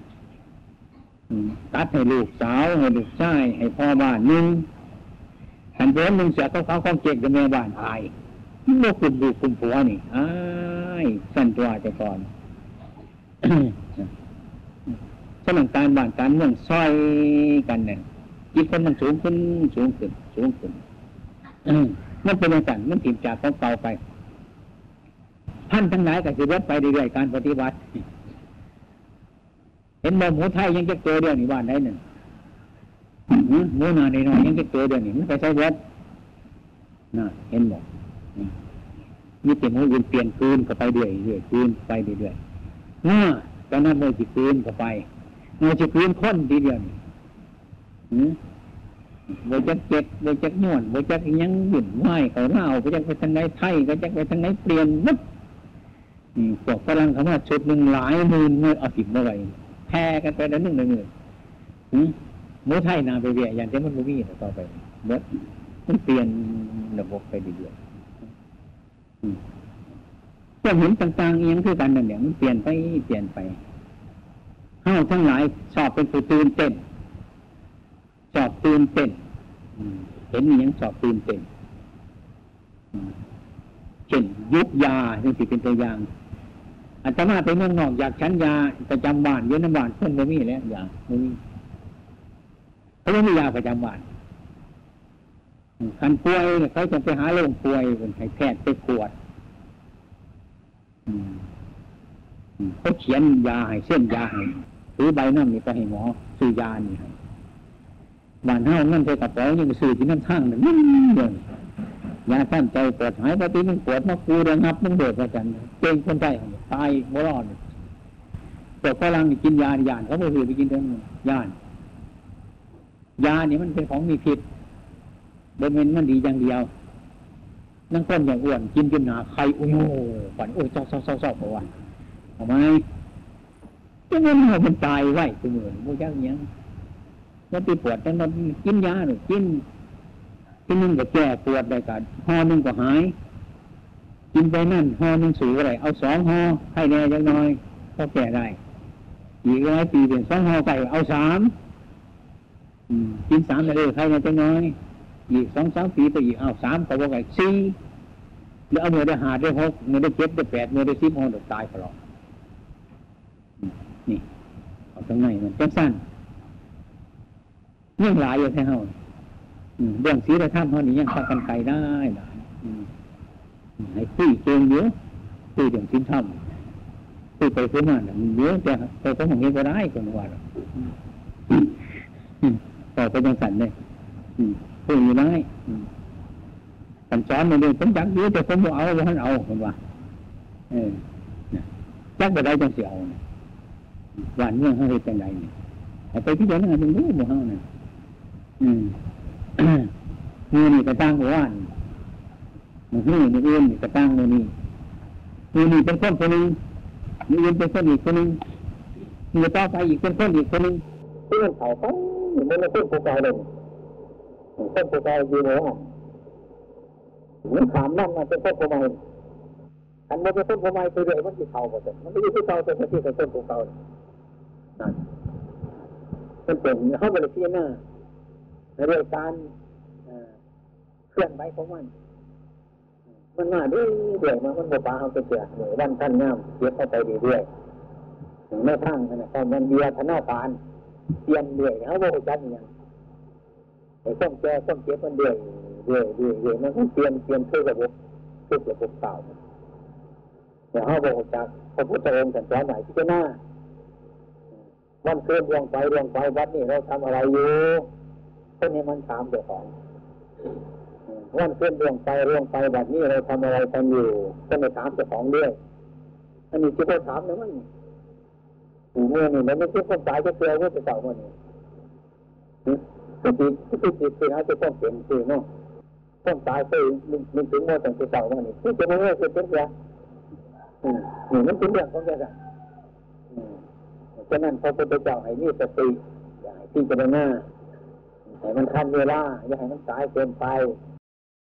ตัดให้ลูกสาวให้ลูกชายให้พ่อบ้านนึงหันเดินนึงเสียเขาของเจ็บกับแม่บ้านอายโลกคุณดูคุณผัวนี่อ้ายสั้นตัวแต่ก่อนสมังการบ้านการเมืองซอยกันเนี่ยจิตคนมันสูงขึ้นมันเป็นอย่างนั้นมันถิ่มจากของเก่าไปท่านทั้งหลายก็จะลดไปเรื่อยๆการปฏิบัติเห็นบ่หมูไทยยังจะเจอเดือนนี้บ้านได้หนึ่งหมูนาในน้อยยังจะเจอเดือนนี้มันไปใช้รถน่ะเห็นบ่มีแต่หมูอื่นเปลี่ยนคืนเข้าไปเรื่อยๆคืนไปเรื่อยๆตอนนั้นโมจิคืนเข้าไปโมจิคืนค้นทีเดียวนี่โมจักเจ็ดโมจักนวลโมจักยังหยุ่นไหวเขาเล่าโมจักไปทางไหนไทยก็จักไปทางไหนเปลี่ยนมัดพวกฝรั่งเขาว่าชุดหนึ่งหลายหมื่นเมื่อเอาสิบเมื่อไรแพ้กันไปแล้วหนึ่งหมูไทยนาไปเวียอย่างที่มันไม่มีต่อไปเมื่อมันเปลี่ยนระบบไปเรื่อยๆความเห็นต่างๆยังคือกันนั่นเนี่ยมันเปลี่ยนไปเฮาทั้งหลายชอบเป็นผู้ตื่นเต้นชอบตื่นเต้นเห็นอย่างชอบตื่นเต้นเช่นยุบยานี่สิเป็นตัวอย่างอาตมาไปเมืองนอกอยากฉันยาประจำบ้านเยอะน้ำบ้านเพิ่นไม่มีแล้วยาไม่มีเขาไม่มียาประจำบ้านคันป่วยเขาจะไปหาโรงป่วยเป็นให้แพทย์ไปตรวจเขาเขียนยาให้เส้นยาให้หรือใบน้ำนี่ไปให้หมอซื้อยานี่ให้บ้านเฮานั่นไปกระเป๋ายังไปซื้อที่น้ำทั้งนั่นเดินยาท่านใจปวดหายปกติมันปวดมาคูระงับมันเดือดประจันเก่งคนไทยตายโบราณแต่ฝรั่งกินยาย่านเขาไม่เคยไปกินทั้งย่านยานี่มันเป็นของมีพิษโดยมันดีอย่างเดียวนั่งก้นอย่างอ้วนกินจนหนาไข่อุ้ยฝันโอ้ยเศร้าเพราะว่าทำไมจะเงินมันตายไว้ตัวเหมือนพวกย่างเนี้ยมันตีปวดแต่เรากินยาหรือกินนึงก็แก้ปวดได้กันห่อนึงก็หายกินไปนั่นห่อนึงสูงอะไรเอา2 ห่อให้แน่ยังน้อยก็แก้ได้อีกหลายปีเป็น2 ห่อไก่เอา3กิน3ได้เลยให้แน่ยังน้อยอีก2-3 ปีไปอีกเอา3ก็ว่าไก่4แล้วเอาเมื่อได้5ได้6เมื่อได้7ได้8เมื่อได้10 ห่อตายตลอดนี่เอาตรงไหนมันจังสั้นเรื่องหลายอยู่แท้เฮาเรื่องศีลธรรมเท่านี้ยังพากันไกลได้หลายให้คุยเก่งเยอะคุยเรื่องศีลธรรมคุยไปคุยมาเนี่ยเยอะแต่ก็ของนี้ก็ได้คนว่าต่อไปยังสั่นเลยคุยอยู่ได้สั่นสอนมาเลยผมจักเยอะแต่ผมบ่เอาบ่ให้เอาคนว่าจักไปได้จังเสียววันเมื่อเขาเฮ็ดจังไดเนี่ยไปที่เดียวนั่นเป็นรู้บ่เฮาเนี่ยมือนี่กระตั้งหัววันมืออื่นกระตั้งมือนี่เป็นคนคนนึงมืออื่นเป็นคนอีกคนนึงมือต่อไปอีกเป็นคนอีกคนนึงเพื่อนเขาต้องมันเป็นคนผู้กายเลยคนผู้กายอยู่หัวมันถามนั่นมาเป็นคนผู้กายอันนี้เป็นคนผู้กายตัวเดียวมันที่เขาหมดเลยมันไม่ใช่ที่เขาแต่ที่เป็นคนผู้กายมันเป็นเขาบริสุทธิ์หน้าในเรื่องการเคลื่อนไหวของมันมาด้วยมันบวปลาเอาไปเสียหรือวันท่านน้ำเสียเข้าไปเรื่อยๆไม่ทั้งนะตอนมันเบียร์ธนาคารเปลี่ยนเรื่อยเขาบอกจันอย่างไอ้ส้มแก่ส้มเจ็บมันเรื่อยมันก็เปลี่ยนเพื่อระบบเก่าแต่เขาบอกจากพระพุทธองค์สอนไหนที่จะหน้าวันเคลื่อนดวงไฟวัดนี่เราทำอะไรอยู่คนนี้มันถามเจ้าของวันเคลื่อนดวงไฟวัดนี้เราทำอะไรกันอยู่คนนี้ถามเจ้าของด้วยอันนี้ที่เขาถามนะมันเมื่อนี่มันไม่ใช่คนตายจะเสียว่าจะเก่าวันนี้คือจิตคือหาจะต้องเปลี่ยนคือเนาะต้องตายไปมันถึงว่าต้องจะเก่าวันนี้คือจะไม่เมื่อจะเป็นแก่นี่มันเป็นเรื่องของแก่ฉะนั้นพระพุทธเจ้าให้มีสติอย่าให้พิจารณาให้มันทันเวลาอย่าให้มันสายเกินไป